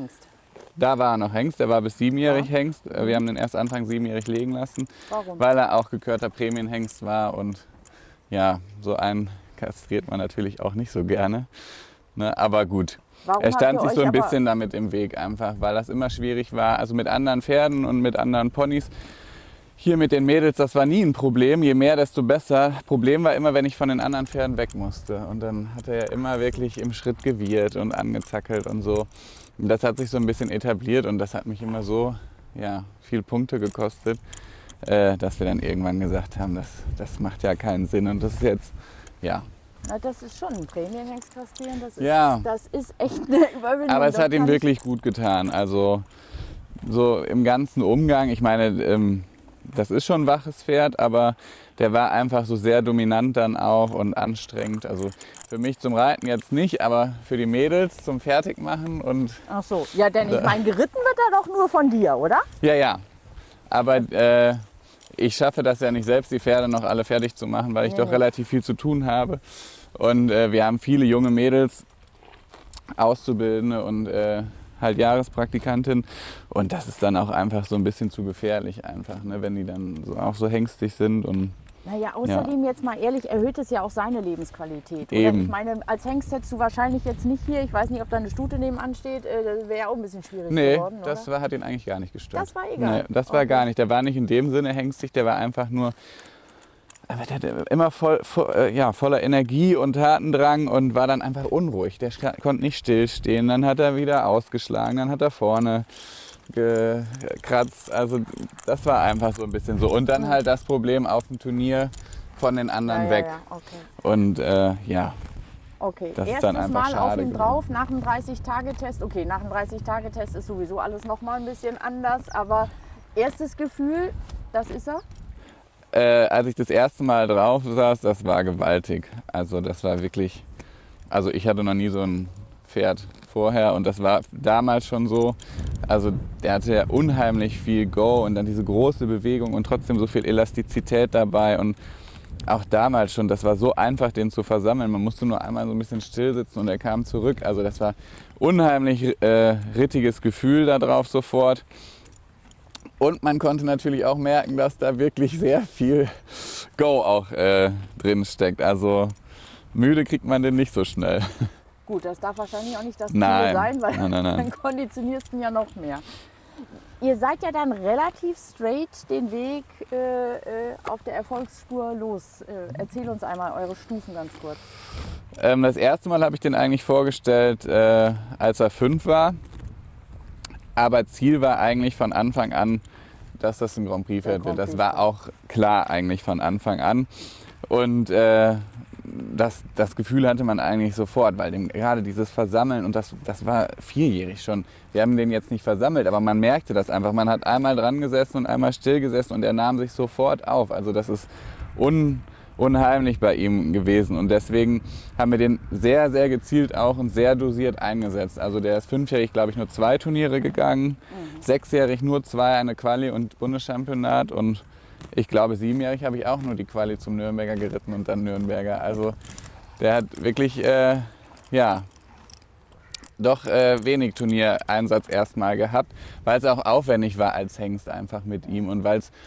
Da war er noch Hengst, der war bis siebenjährig Ja. Hengst. Wir haben den erst Anfang siebenjährig legen lassen, Warum? weil er auch gekörter Prämienhengst war. Und ja, so einen kastriert man natürlich auch nicht so gerne. Ne? Aber gut, Warum er stand habt ihr sich so euch ein aber- bisschen damit im Weg einfach, weil das immer schwierig war. Also mit anderen Pferden und mit anderen Ponys. Hier mit den Mädels, das war nie ein Problem. Je mehr, desto besser. Problem war immer, wenn ich von den anderen Pferden weg musste. Und dann hat er ja immer wirklich im Schritt gewirrt und angezackelt und so. Und das hat sich so ein bisschen etabliert und das hat mich immer so ja, viel Punkte gekostet, äh, dass wir dann irgendwann gesagt haben, das, das macht ja keinen Sinn. Und das ist jetzt, ja. Na, das ist schon ein Prämienhengst kastrieren. Das ist, Ja. das ist echt eine Überwindung. Aber es Das hat ihm kann ich- wirklich gut getan. Also so im ganzen Umgang, ich meine, ähm, das ist schon ein waches Pferd, aber der war einfach so sehr dominant dann auch und anstrengend. Also für mich zum Reiten jetzt nicht, aber für die Mädels zum Fertigmachen und Ach so, ja, denn ich meine, geritten wird er doch nur von dir, oder? ja, ja. Aber äh, ich schaffe das ja nicht selbst, die Pferde noch alle fertig zu machen, weil ich Nee, doch nee. relativ viel zu tun habe. Und äh, wir haben viele junge Mädels, Auszubildende und äh, halt Jahrespraktikantin. Und das ist dann auch einfach so ein bisschen zu gefährlich einfach, ne, wenn die dann so, auch so hengstig sind. Und Naja, außerdem jetzt mal ehrlich, erhöht es ja auch seine Lebensqualität. Oder? Eben. Ich meine, als Hengst hättest du wahrscheinlich jetzt nicht hier, ich weiß nicht, ob da eine Stute nebenan steht, äh, das wäre ja auch ein bisschen schwierig nee, geworden, das oder? war, hat ihn eigentlich gar nicht gestört. Das war egal? Nee, das war Okay. gar nicht. Der war nicht in dem Sinne hengstig, der war einfach nur aber der hatte immer voll, voll, äh, ja, voller Energie und Tatendrang und war dann einfach unruhig. Der sta- konnte nicht stillstehen. Dann hat er wieder ausgeschlagen, dann hat er vorne gekratzt. Also das war einfach so ein bisschen so. Und dann halt das Problem auf dem Turnier von den anderen ja, ja, weg. Ja, okay. Und äh, ja, Okay, Das ist erstes dann einfach Mal auf schade ihn gewesen. drauf nach dem dreißig-Tage-Test. Okay, nach dem dreißig-Tage-Test ist sowieso alles noch mal ein bisschen anders, aber erstes Gefühl, das ist er? äh, als ich das erste Mal drauf saß, das war gewaltig. Also das war wirklich, also ich hatte noch nie so ein Pferd vorher und das war damals schon so. Also der hatte ja unheimlich viel Go und dann diese große Bewegung und trotzdem so viel Elastizität dabei und auch damals schon, das war so einfach, den zu versammeln. Man musste nur einmal so ein bisschen still sitzen und er kam zurück. Also das war unheimlich äh, rittiges Gefühl da drauf sofort. Und man konnte natürlich auch merken, dass da wirklich sehr viel Go auch äh, drin steckt. Also müde kriegt man den nicht so schnell. Gut, das darf wahrscheinlich auch nicht das Ziel Nein. sein, weil Nein, nein, nein. dann konditionierst du ihn ja noch mehr. Ihr seid ja dann relativ straight den Weg äh, äh, auf der Erfolgsspur los. Äh, erzähl uns einmal eure Stufen ganz kurz. Ähm, das erste Mal habe ich den eigentlich vorgestellt, äh, als er fünf war. Aber Ziel war eigentlich von Anfang an, dass das ein Grand Prix Der Pferd wird. Grand Das Prix war auch klar eigentlich von Anfang an. Und äh, das, das Gefühl hatte man eigentlich sofort, weil dem, gerade dieses Versammeln, und das, das war vierjährig schon. Wir haben den jetzt nicht versammelt, aber man merkte das einfach. Man hat einmal dran gesessen und einmal still gesessen und er nahm sich sofort auf. Also das ist un, unheimlich bei ihm gewesen. Und deswegen haben wir den sehr, sehr gezielt auch und sehr dosiert eingesetzt. Also der ist fünfjährig, glaube ich, nur zwei Turniere gegangen. Mhm. Sechsjährig nur zwei, eine Quali und Bundeschampionat. Und ich glaube, siebenjährig habe ich auch nur die Quali zum Nürnberger geritten und dann Nürnberger. Also der hat wirklich, äh, ja, doch äh, wenig Turniereinsatz erstmal gehabt, weil es auch aufwendig war als Hengst einfach mit ihm und weil es,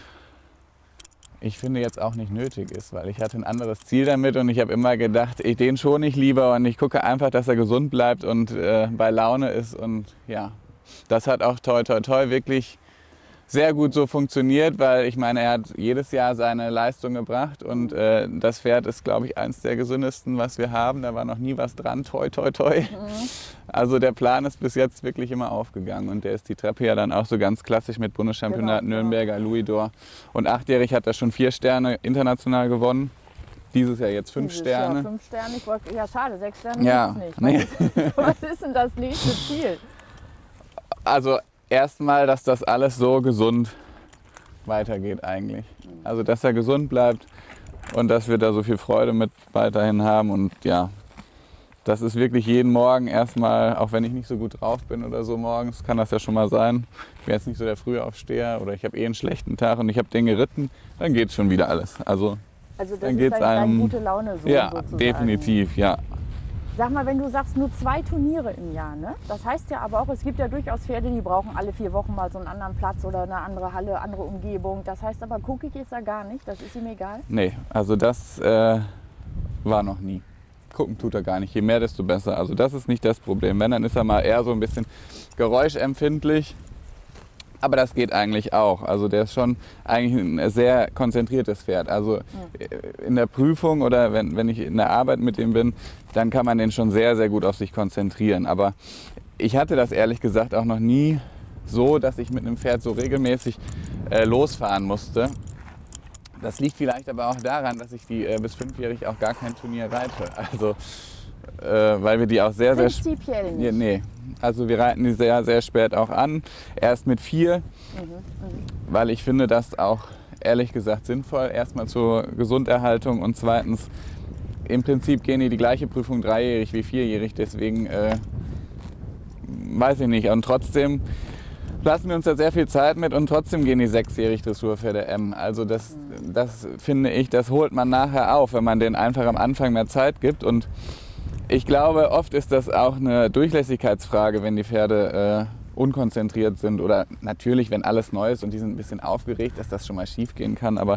ich finde, jetzt auch nicht nötig ist, weil ich hatte ein anderes Ziel damit und ich habe immer gedacht, ich, den schone ich lieber und ich gucke einfach, dass er gesund bleibt und äh, bei Laune ist und ja, das hat auch toi toi toi wirklich sehr gut so funktioniert, weil ich meine, er hat jedes Jahr seine Leistung gebracht und äh, das Pferd ist, glaube ich, eins der gesündesten, was wir haben. Da war noch nie was dran, toi toi toi. Mhm. Also der Plan ist bis jetzt wirklich immer aufgegangen und der ist die Treppe ja dann auch so ganz klassisch mit Bundeschampionat, Genau, Nürnberger, Louis d'Or. Und achtjährig hat er schon vier Sterne international gewonnen. Dieses Jahr jetzt fünf Dieses Sterne. Jahr fünf Sterne, ich wollte, ja schade, sechs Sterne Ja, gibt's nicht. nee. Was, ist, was ist denn das nächste Ziel? Also erstmal, dass das alles so gesund weitergeht eigentlich. Also dass er gesund bleibt und dass wir da so viel Freude mit weiterhin haben und ja, das ist wirklich jeden Morgen erstmal, auch wenn ich nicht so gut drauf bin oder so morgens, kann das ja schon mal sein. Ich bin jetzt nicht so der Frühaufsteher oder ich habe eh einen schlechten Tag und ich habe den geritten, dann geht schon wieder alles. Also Also das dann ist geht's deine, deine einem- gute Laune so ja, sozusagen. definitiv, ja. Sag mal, wenn du sagst, nur zwei Turniere im Jahr, ne? Das heißt ja aber auch, es gibt ja durchaus Pferde, die brauchen alle vier Wochen mal so einen anderen Platz oder eine andere Halle, andere Umgebung. Das heißt aber, guckig ist da gar nicht, das ist ihm egal? Nee, also das äh, war noch nie. Gucken tut er gar nicht, je mehr, desto besser. Also das ist nicht das Problem. Wenn, dann ist er mal eher so ein bisschen geräuschempfindlich. Aber das geht eigentlich auch. Also der ist schon eigentlich ein sehr konzentriertes Pferd. Also in der Prüfung oder wenn, wenn ich in der Arbeit mit ihm bin, dann kann man den schon sehr, sehr gut auf sich konzentrieren. Aber ich hatte das ehrlich gesagt auch noch nie so, dass ich mit einem Pferd so regelmäßig äh, losfahren musste. Das liegt vielleicht aber auch daran, dass ich die äh, bis fünfjährig auch gar kein Turnier reite. Also äh, weil wir die auch sehr, sehr... Prinzipiell nicht? Ja, nee. Also wir reiten die sehr, sehr spät auch an, erst mit vier, mhm, weil ich finde das auch ehrlich gesagt sinnvoll, erstmal zur Gesunderhaltung und zweitens, im Prinzip gehen die die gleiche Prüfung dreijährig wie vierjährig, deswegen äh, weiß ich nicht. Und trotzdem lassen wir uns da sehr viel Zeit mit und trotzdem gehen die sechsjährig Dressurpferde M. Also das, das finde ich, das holt man nachher auf, wenn man denen einfach am Anfang mehr Zeit gibt. Und ich glaube, oft ist das auch eine Durchlässigkeitsfrage, wenn die Pferde äh, unkonzentriert sind oder natürlich, wenn alles neu ist und die sind ein bisschen aufgeregt, dass das schon mal schief gehen kann. Aber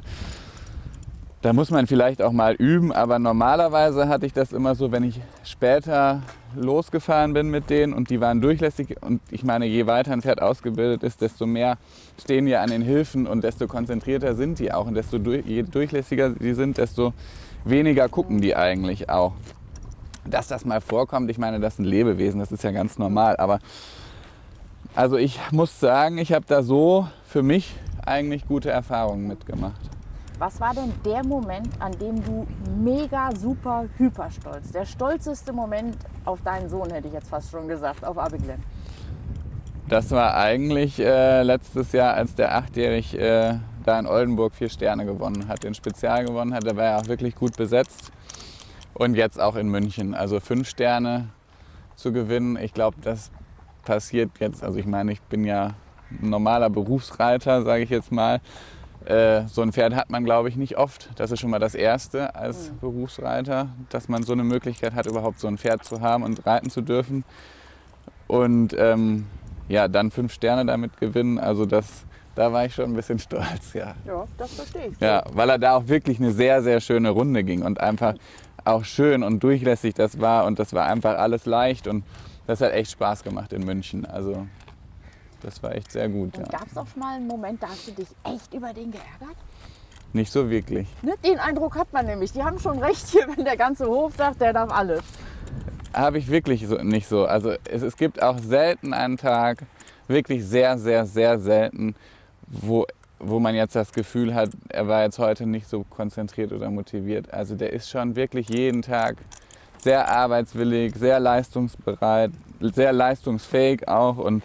da muss man vielleicht auch mal üben. Aber normalerweise hatte ich das immer so, wenn ich später losgefahren bin mit denen und die waren durchlässig. Und ich meine, je weiter ein Pferd ausgebildet ist, desto mehr stehen die an den Hilfen und desto konzentrierter sind die auch. Und desto durch, je durchlässiger die sind, desto weniger gucken die eigentlich auch. Dass das mal vorkommt, ich meine, das sind Lebewesen, das ist ja ganz normal. Aber also ich muss sagen, ich habe da so für mich eigentlich gute Erfahrungen mitgemacht. Was war denn der Moment, an dem du mega, super, hyper stolz, der stolzeste Moment auf deinen Sohn, hätte ich jetzt fast schon gesagt, auf Abiglen? Das war eigentlich äh, letztes Jahr, als der achtjährig äh, da in Oldenburg vier Sterne gewonnen hat, den Spezial gewonnen hat. Da war er auch wirklich gut besetzt. Und jetzt auch in München, also fünf Sterne zu gewinnen. Ich glaube, das passiert jetzt, also ich meine, ich bin ja ein normaler Berufsreiter, sage ich jetzt mal. Äh, so ein Pferd hat man, glaube ich, nicht oft. Das ist schon mal das Erste als mhm. Berufsreiter, dass man so eine Möglichkeit hat, überhaupt so ein Pferd zu haben und reiten zu dürfen. Und ähm, ja, dann fünf Sterne damit gewinnen, also das, da war ich schon ein bisschen stolz, ja. Ja, das verstehe ich. Ja, weil er da auch wirklich eine sehr, sehr schöne Runde ging und einfach auch schön und durchlässig das war und das war einfach alles leicht und das hat echt Spaß gemacht in München. Also das war echt sehr gut. Und ja. gab es auch schon mal einen Moment, da hast du dich echt über den geärgert? Nicht so wirklich. Ne? Den Eindruck hat man nämlich. Die haben schon recht hier, wenn der ganze Hof sagt, der darf alles. Habe ich wirklich so, nicht so. Also es, es gibt auch selten einen Tag, wirklich sehr, sehr, sehr selten, wo wo man jetzt das Gefühl hat, er war jetzt heute nicht so konzentriert oder motiviert. Also der ist schon wirklich jeden Tag sehr arbeitswillig, sehr leistungsbereit, sehr leistungsfähig auch und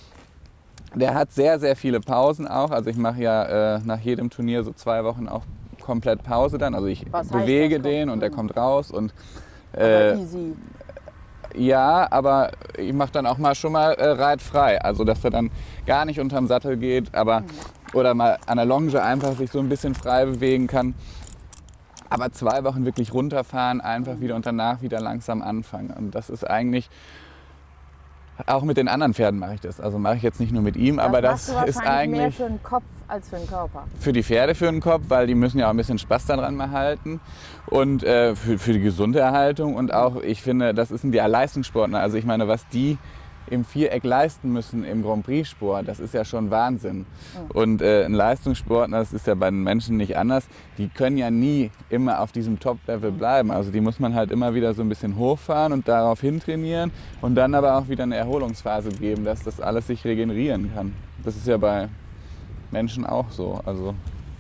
der hat sehr, sehr viele Pausen auch. Also ich mache ja äh, nach jedem Turnier so zwei Wochen auch komplett Pause dann. Also ich Was bewege heißt, den und der kommt raus und aber äh, easy. Ja, aber ich mache dann auch mal schon mal äh, reitfrei, also dass er dann gar nicht unterm Sattel geht, aber oder mal an der Longe einfach sich so ein bisschen frei bewegen kann. Aber zwei Wochen wirklich runterfahren, einfach wieder und danach wieder langsam anfangen. Und das ist eigentlich, auch mit den anderen Pferden mache ich das. Also mache ich jetzt nicht nur mit ihm, das aber das machst du ist wahrscheinlich mehr eigentlich für den Kopf als für den Körper. für die Pferde für den Kopf, weil die müssen ja auch ein bisschen Spaß daran mal halten und äh, für, für die gesunde Erhaltung und auch, ich finde, das sind die Leistungssportler. Also ich meine, was die im Viereck leisten müssen im Grand Prix Sport, das ist ja schon Wahnsinn. Mhm. Und äh, ein Leistungssportler, das ist ja bei den Menschen nicht anders, die können ja nie immer auf diesem Top-Level bleiben. Also die muss man halt immer wieder so ein bisschen hochfahren und darauf hintrainieren und dann aber auch wieder eine Erholungsphase geben, dass das alles sich regenerieren kann. Das ist ja bei Menschen auch so. Also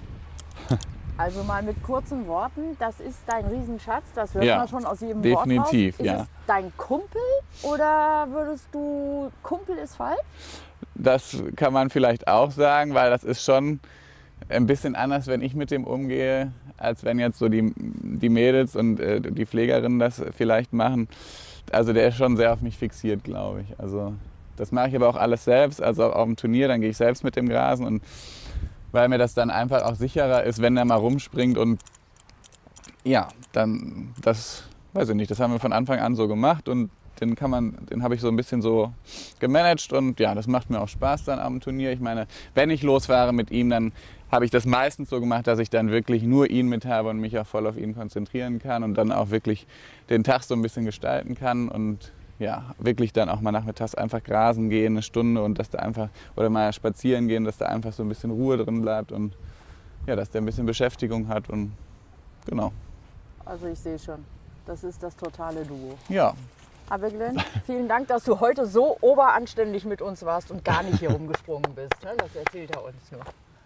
Also mal mit kurzen Worten, das ist dein Riesenschatz, das hört ja, man schon aus jedem definitiv, Wort raus. Ist ja. es dein Kumpel oder würdest du, Kumpel ist falsch? Das kann man vielleicht auch sagen, weil das ist schon ein bisschen anders, wenn ich mit dem umgehe, als wenn jetzt so die, die Mädels und äh, die Pflegerinnen das vielleicht machen. Also der ist schon sehr auf mich fixiert, glaube ich. Also das mache ich aber auch alles selbst, also auch auf dem Turnier, dann gehe ich selbst mit dem Grasen und weil mir das dann einfach auch sicherer ist, wenn der mal rumspringt und ja, dann das, weiß ich nicht, das haben wir von Anfang an so gemacht und den kann man, den habe ich so ein bisschen so gemanagt und ja, das macht mir auch Spaß dann am Turnier. Ich meine, wenn ich losfahre mit ihm, dann habe ich das meistens so gemacht, dass ich dann wirklich nur ihn mit habe und mich auch voll auf ihn konzentrieren kann und dann auch wirklich den Tag so ein bisschen gestalten kann und ja, wirklich dann auch mal nachmittags einfach grasen gehen, eine Stunde und dass da einfach, oder mal spazieren gehen, dass da einfach so ein bisschen Ruhe drin bleibt und ja, dass der ein bisschen Beschäftigung hat und genau. Also ich sehe schon, das ist das totale Duo. Ja. Aber Glenn, vielen Dank, dass du heute so oberanständig mit uns warst und gar nicht hier rumgesprungen bist. Das erzählt er uns nur.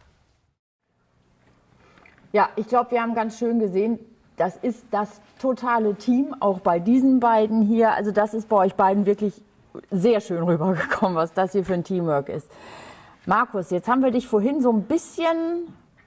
Ja, ich glaube, wir haben ganz schön gesehen, das ist das totale Team, auch bei diesen beiden hier. Also das ist bei euch beiden wirklich sehr schön rübergekommen, was das hier für ein Teamwork ist. Markus, jetzt haben wir dich vorhin so ein bisschen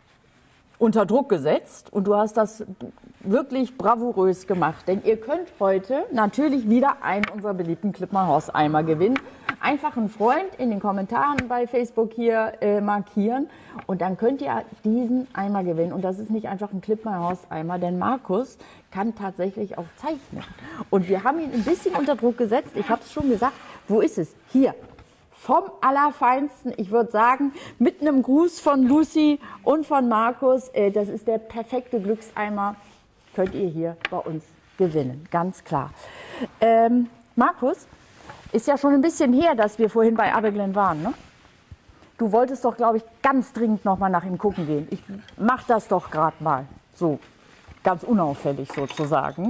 unter Druck gesetzt und du hast das wirklich bravourös gemacht. Denn ihr könnt heute natürlich wieder einen unserer beliebten Clipmar-Haus-Eimer gewinnen. Einfach einen Freund in den Kommentaren bei Facebook hier äh, markieren und dann könnt ihr diesen Eimer gewinnen. Und das ist nicht einfach ein Clipmar-Haus-Eimer, denn Markus kann tatsächlich auch zeichnen. Und wir haben ihn ein bisschen unter Druck gesetzt. Ich habe es schon gesagt. Wo ist es? Hier. Vom Allerfeinsten, ich würde sagen, mit einem Gruß von Lucy und von Markus. Äh, das ist der perfekte Glückseimer, könnt ihr hier bei uns gewinnen, ganz klar. Ähm, Markus, ist ja schon ein bisschen her, dass wir vorhin bei Abeglen waren, ne? Du wolltest doch, glaube ich, ganz dringend noch mal nach ihm gucken gehen. Ich mache das doch gerade mal, so ganz unauffällig sozusagen.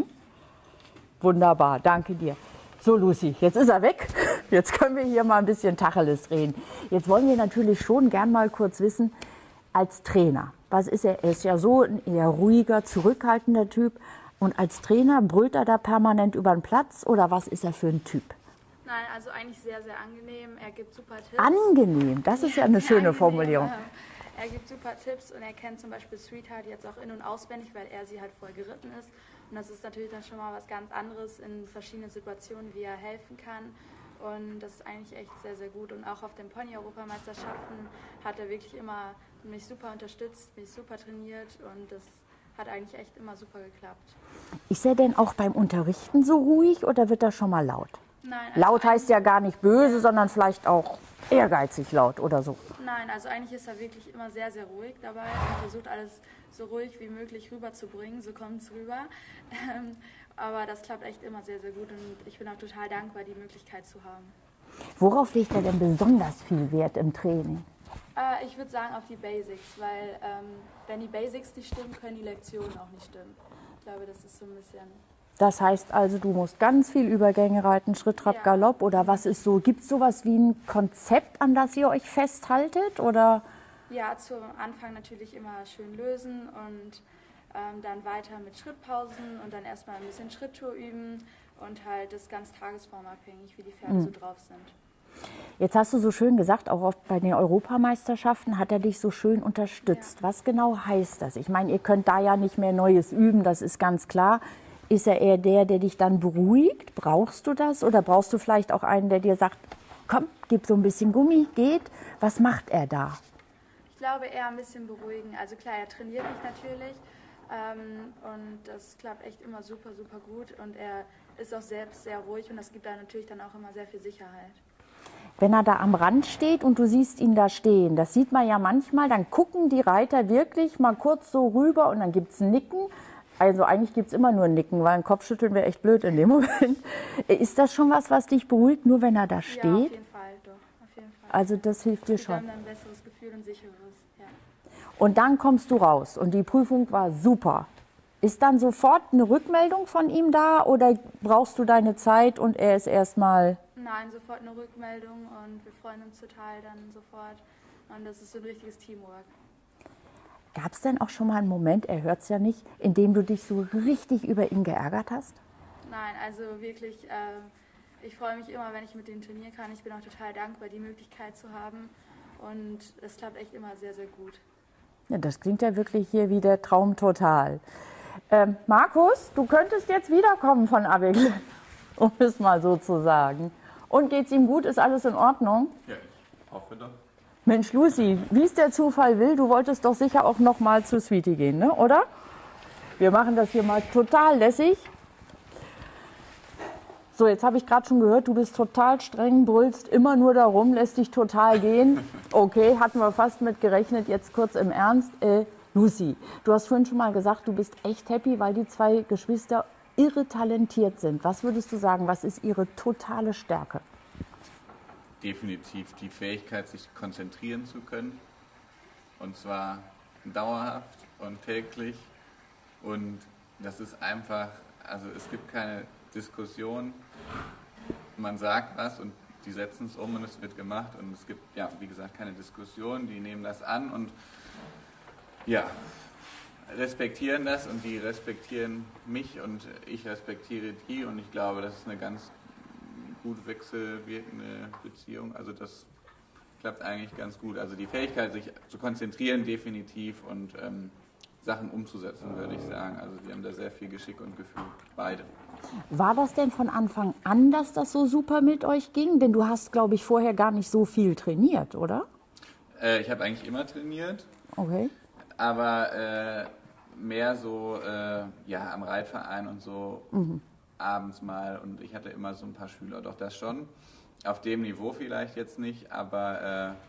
Wunderbar, danke dir. So Lucy, jetzt ist er weg. Jetzt können wir hier mal ein bisschen Tacheles reden. Jetzt wollen wir natürlich schon gern mal kurz wissen, als Trainer, was ist er? Er ist ja so ein eher ruhiger, zurückhaltender Typ. Und als Trainer brüllt er da permanent über den Platz oder was ist er für ein Typ? Nein, also eigentlich sehr, sehr angenehm. Er gibt super Tipps. Angenehm, das ist ja eine schöne angenehm, Formulierung. Ja. Er gibt super Tipps und er kennt zum Beispiel Sweetheart jetzt auch in- und auswendig, weil er sie halt voll geritten ist. Und das ist natürlich dann schon mal was ganz anderes in verschiedenen Situationen, wie er helfen kann. Und das ist eigentlich echt sehr, sehr gut. Und auch auf den Pony-Europameisterschaften hat er wirklich immer mich super unterstützt, mich super trainiert und das hat eigentlich echt immer super geklappt. Ist er denn auch beim Unterrichten so ruhig oder wird er schon mal laut? Nein, also laut heißt ja gar nicht böse, sondern vielleicht auch ehrgeizig laut oder so. Nein, also eigentlich ist er wirklich immer sehr, sehr ruhig dabei und versucht alles so ruhig wie möglich rüberzubringen, so kommt es rüber. Ähm, aber das klappt echt immer sehr, sehr gut und ich bin auch total dankbar, die Möglichkeit zu haben. Worauf legt er denn besonders viel Wert im Training? Äh, ich würde sagen auf die Basics, weil ähm, wenn die Basics nicht stimmen, können die Lektionen auch nicht stimmen. Ich glaube, das ist so ein bisschen... Das heißt also, du musst ganz viel Übergänge reiten, Schritt, Trab, Ja. Galopp oder was ist so? Gibt es sowas wie ein Konzept, an das ihr euch festhaltet oder? Ja, zu Anfang natürlich immer schön lösen und ähm, dann weiter mit Schrittpausen und dann erstmal ein bisschen Schritttour üben und halt das ganz tagesformabhängig, wie die Pferde Mhm. so drauf sind. Jetzt hast du so schön gesagt, auch oft bei den Europameisterschaften hat er dich so schön unterstützt. Ja. Was genau heißt das? Ich meine, ihr könnt da ja nicht mehr Neues üben, das ist ganz klar. Ist er eher der, der dich dann beruhigt? Brauchst du das? Oder brauchst du vielleicht auch einen, der dir sagt, komm, gib so ein bisschen Gummi, geht? Was macht er da? Ich glaube eher ein bisschen beruhigen. Also klar, er trainiert mich natürlich ähm, und das klappt echt immer super, super gut und er ist auch selbst sehr ruhig und das gibt da natürlich dann auch immer sehr viel Sicherheit. Wenn er da am Rand steht und du siehst ihn da stehen, das sieht man ja manchmal, dann gucken die Reiter wirklich mal kurz so rüber und dann gibt es ein Nicken. Also eigentlich gibt es immer nur ein Nicken, weil ein Kopfschütteln wäre echt blöd in dem Moment. Ist das schon was, was dich beruhigt, nur wenn er da steht? Ja, auf jeden Fall, doch. Auf jeden Fall. Also das hilft dir Es gibt schon. einem dann ein besseres Gefühl und sicheres, ja. Und dann kommst du raus und die Prüfung war super. Ist dann sofort eine Rückmeldung von ihm da oder brauchst du deine Zeit und er ist erstmal... Nein, sofort eine Rückmeldung und wir freuen uns total dann sofort und das ist so ein richtiges Teamwork. Gab es denn auch schon mal einen Moment, er hört es ja nicht, in dem du dich so richtig über ihn geärgert hast? Nein, also wirklich, äh, ich freue mich immer, wenn ich mit dem trainieren kann. Ich bin auch total dankbar, die Möglichkeit zu haben und es klappt echt immer sehr, sehr gut. Ja, das klingt ja wirklich hier wie der Traum total. Ähm, Markus, du könntest jetzt wiederkommen von Abeglen, um es mal so zu sagen. Und geht's ihm gut? Ist alles in Ordnung? Ja, ich hoffe doch. Mensch, Lucy, wie es der Zufall will, du wolltest doch sicher auch noch mal zu Sweetie gehen, ne? Oder? Wir machen das hier mal total lässig. So, jetzt habe ich gerade schon gehört, du bist total streng, brüllst immer nur darum, lässt dich total gehen. Okay, hatten wir fast mit gerechnet, jetzt kurz im Ernst. Äh, Lucy, du hast vorhin schon mal gesagt, du bist echt happy, weil die zwei Geschwister irre talentiert sind. Was würdest du sagen, was ist ihre totale Stärke? Definitiv die Fähigkeit, sich konzentrieren zu können. Und zwar dauerhaft und täglich. Und das ist einfach, also es gibt keine Diskussion. Man sagt was und die setzen es um und es wird gemacht. Und es gibt, ja, wie gesagt, keine Diskussion. Die nehmen das an und ja, respektieren das und die respektieren mich und ich respektiere die. Und ich glaube, das ist eine ganz gut wechselwirkende Beziehung. Also das klappt eigentlich ganz gut. Also die Fähigkeit, sich zu konzentrieren, definitiv, und ähm, Sachen umzusetzen, würde ich sagen. Also die haben da sehr viel Geschick und Gefühl, beide. War das denn von Anfang an, dass das so super mit euch ging? Denn du hast, glaube ich, vorher gar nicht so viel trainiert, oder? Äh, ich habe eigentlich immer trainiert. Okay. Aber äh, mehr so äh, ja, am Reitverein und so mhm. abends mal. Und ich hatte immer so ein paar Schüler, doch das schon. Auf dem Niveau vielleicht jetzt nicht, aber äh,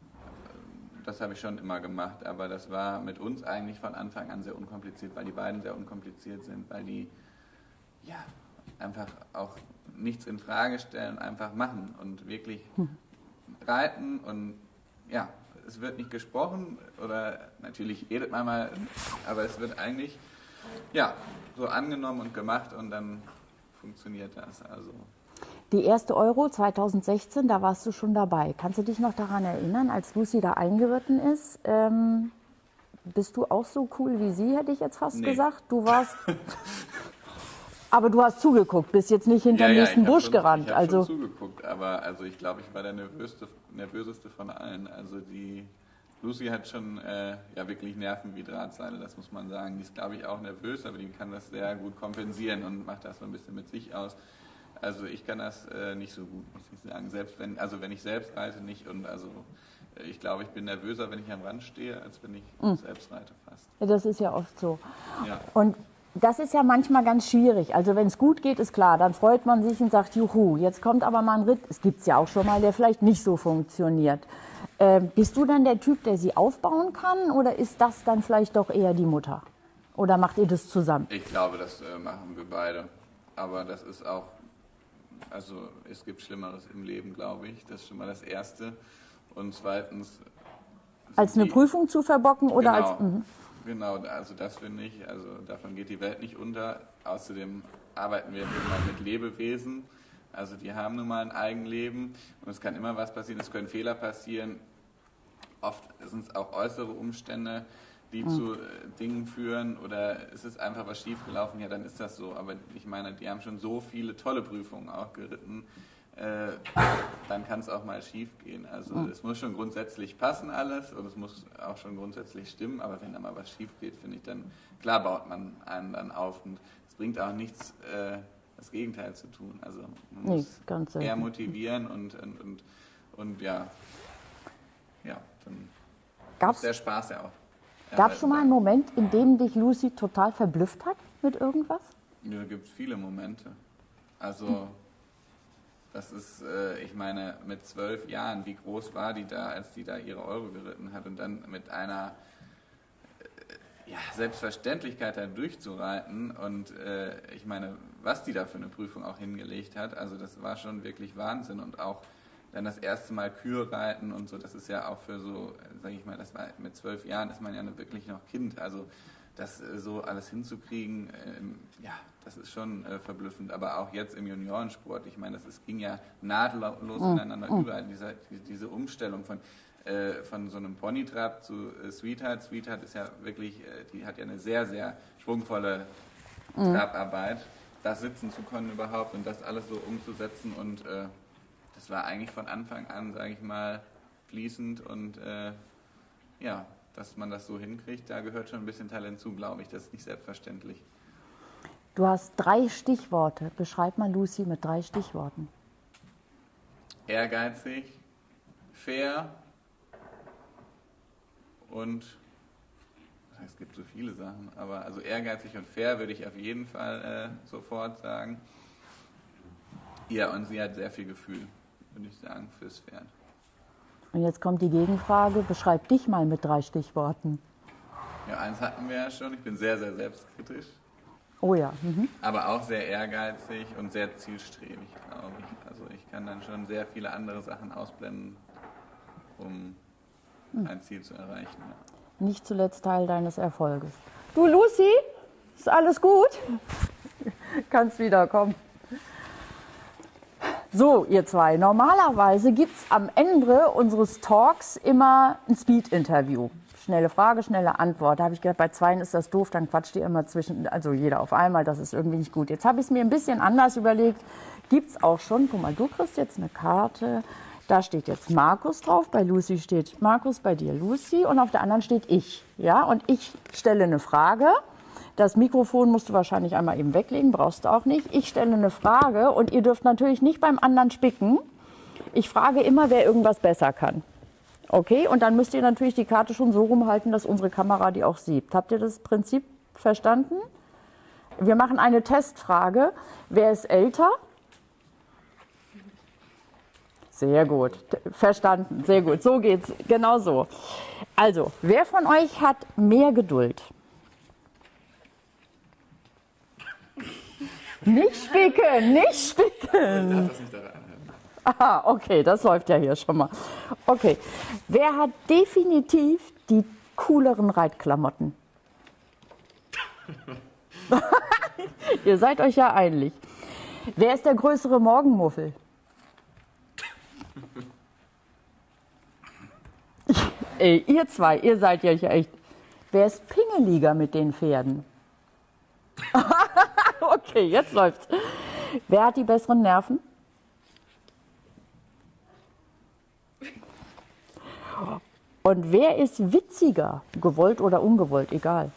das habe ich schon immer gemacht. Aber das war mit uns eigentlich von Anfang an sehr unkompliziert, weil die beiden sehr unkompliziert sind, weil die ja einfach auch nichts in Frage stellen, einfach machen und wirklich hm. reiten. Und ja, es wird nicht gesprochen oder natürlich redet man mal, aber es wird eigentlich ja so angenommen und gemacht und dann funktioniert das. Also die erste Euro zweitausendsechzehn, da warst du schon dabei. Kannst du dich noch daran erinnern, als Lucy da eingeritten ist? Ähm, bist du auch so cool wie sie, hätte ich jetzt fast nee. gesagt. Du warst, aber du hast zugeguckt, bist jetzt nicht hinter ja, dem ja, nächsten Busch schon, gerannt. Ich habe also schon zugeguckt, aber also ich glaube, ich war der nervöseste, nervöseste von allen. Also die Lucy hat schon äh, ja wirklich Nerven wie Drahtseile, das muss man sagen. Die ist, glaube ich, auch nervös, aber die kann das sehr gut kompensieren und macht das so ein bisschen mit sich aus. Also ich kann das äh, nicht so gut, muss ich sagen. Selbst wenn, also wenn ich selbst reite nicht und also äh, ich glaube, ich bin nervöser, wenn ich am Rand stehe, als wenn ich mhm. selbst reite fast. Ja, das ist ja oft so. Ja. Und das ist ja manchmal ganz schwierig. Also wenn es gut geht, ist klar, dann freut man sich und sagt, juhu, jetzt kommt aber mal ein Ritt, es gibt es ja auch schon mal, der vielleicht nicht so funktioniert. Äh, bist du dann der Typ, der sie aufbauen kann, oder ist das dann vielleicht doch eher die Mutter? Oder macht ihr das zusammen? Ich glaube, das äh, machen wir beide. Aber das ist auch, also es gibt Schlimmeres im Leben, glaube ich. Das ist schon mal das Erste. Und zweitens... Als eine die, Prüfung zu verbocken oder genau, als... Mh. Genau, also das finde ich, also davon geht die Welt nicht unter. Außerdem arbeiten wir nun mal mit Lebewesen. Also die haben nun mal ein Eigenleben und es kann immer was passieren, es können Fehler passieren. Oft sind es auch äußere Umstände, die mhm. zu äh, Dingen führen, oder es ist einfach was schiefgelaufen, ja, dann ist das so. Aber ich meine, die haben schon so viele tolle Prüfungen auch geritten, äh, dann kann es auch mal schief gehen. Also mhm. es muss schon grundsätzlich passen alles und es muss auch schon grundsätzlich stimmen, aber wenn da mal was schief geht, finde ich, dann, klar baut man einen dann auf und es bringt auch nichts, äh, das Gegenteil zu tun. Also man nee, muss ganz eher motivieren und, und, und, und ja, ja, dann Gab's, ist der Spaß ja auch. Gab es schon mal einen Moment, in dem dich Lucy total verblüfft hat mit irgendwas? Ja, da gibt es viele Momente. Also das ist, äh, ich meine, mit zwölf Jahren, wie groß war die da, als die da ihre Euro geritten hat und dann mit einer äh, ja, Selbstverständlichkeit da durchzureiten und äh, ich meine, was die da für eine Prüfung auch hingelegt hat, also das war schon wirklich Wahnsinn. Und auch dann das erste Mal Kühe reiten und so, das ist ja auch für so, sage ich mal, das war mit zwölf Jahren ist man ja wirklich noch Kind, also das äh, so alles hinzukriegen, ähm, ja, das ist schon äh, verblüffend. Aber auch jetzt im Juniorensport, ich meine, das ist, ging ja nahtlos mhm. ineinander mhm. über, diese, diese Umstellung von äh, von so einem Ponytrab zu äh, Sweetheart. Sweetheart ist ja wirklich, äh, die hat ja eine sehr, sehr schwungvolle mhm. Trabarbeit, das sitzen zu können überhaupt und das alles so umzusetzen und äh, das war eigentlich von Anfang an, sage ich mal, fließend und äh, ja, dass man das so hinkriegt, da gehört schon ein bisschen Talent zu, glaube ich. Das ist nicht selbstverständlich. Du hast drei Stichworte. Beschreib mal Lucy mit drei Stichworten. Ehrgeizig, fair und, es gibt so viele Sachen, aber also ehrgeizig und fair würde ich auf jeden Fall äh, sofort sagen. Ja, und sie hat sehr viel Gefühl, würde ich sagen, fürs Pferd. Und jetzt kommt die Gegenfrage, beschreib dich mal mit drei Stichworten. Ja, eins hatten wir ja schon, ich bin sehr, sehr selbstkritisch. Oh ja. Mhm. Aber auch sehr ehrgeizig und sehr zielstrebig, glaube ich. Also ich kann dann schon sehr viele andere Sachen ausblenden, um hm. ein Ziel zu erreichen. Ja. Nicht zuletzt Teil deines Erfolges. Du Lucy, ist alles gut? Kannst wiederkommen. So, ihr zwei, normalerweise gibt es am Ende unseres Talks immer ein Speed-Interview. Schnelle Frage, schnelle Antwort. Da habe ich gedacht, bei zweien ist das doof, dann quatscht ihr immer zwischen, also jeder auf einmal, das ist irgendwie nicht gut. Jetzt habe ich es mir ein bisschen anders überlegt. Gibt es auch schon, guck mal, du kriegst jetzt eine Karte, da steht jetzt Markus drauf, bei Lucy steht Markus, bei dir Lucy und auf der anderen steht ich. Ja, und ich stelle eine Frage. Das Mikrofon musst du wahrscheinlich einmal eben weglegen, brauchst du auch nicht. Ich stelle eine Frage und ihr dürft natürlich nicht beim anderen spicken. Ich frage immer, wer irgendwas besser kann. Okay, und dann müsst ihr natürlich die Karte schon so rumhalten, dass unsere Kamera die auch sieht. Habt ihr das Prinzip verstanden? Wir machen eine Testfrage. Wer ist älter? Sehr gut, verstanden, sehr gut. So geht's, genau so. Also, wer von euch hat mehr Geduld? Nicht spicken, nicht spicken. Aha, okay, das läuft ja hier schon mal. Okay, wer hat definitiv die cooleren Reitklamotten? Ihr seid euch ja einig. Wer ist der größere Morgenmuffel? Ey, ihr zwei, ihr seid ja echt. Wer ist pingeliger mit den Pferden? Okay, jetzt läuft's. Wer hat die besseren Nerven? Und wer ist witziger? Gewollt oder ungewollt, egal.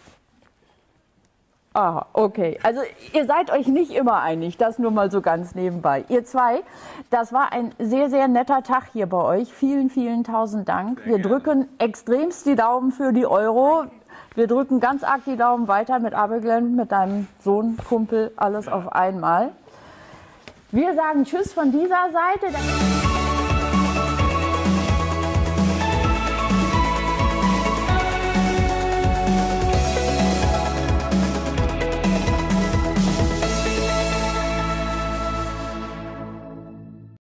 Aha, okay. Also ihr seid euch nicht immer einig, das nur mal so ganz nebenbei. Ihr zwei, das war ein sehr, sehr netter Tag hier bei euch. Vielen, vielen tausend Dank. Wir drücken extremst die Daumen für die Euro. Wir drücken ganz arg die Daumen weiter mit Abelglen, mit deinem Sohn, Kumpel, alles auf einmal. Wir sagen Tschüss von dieser Seite.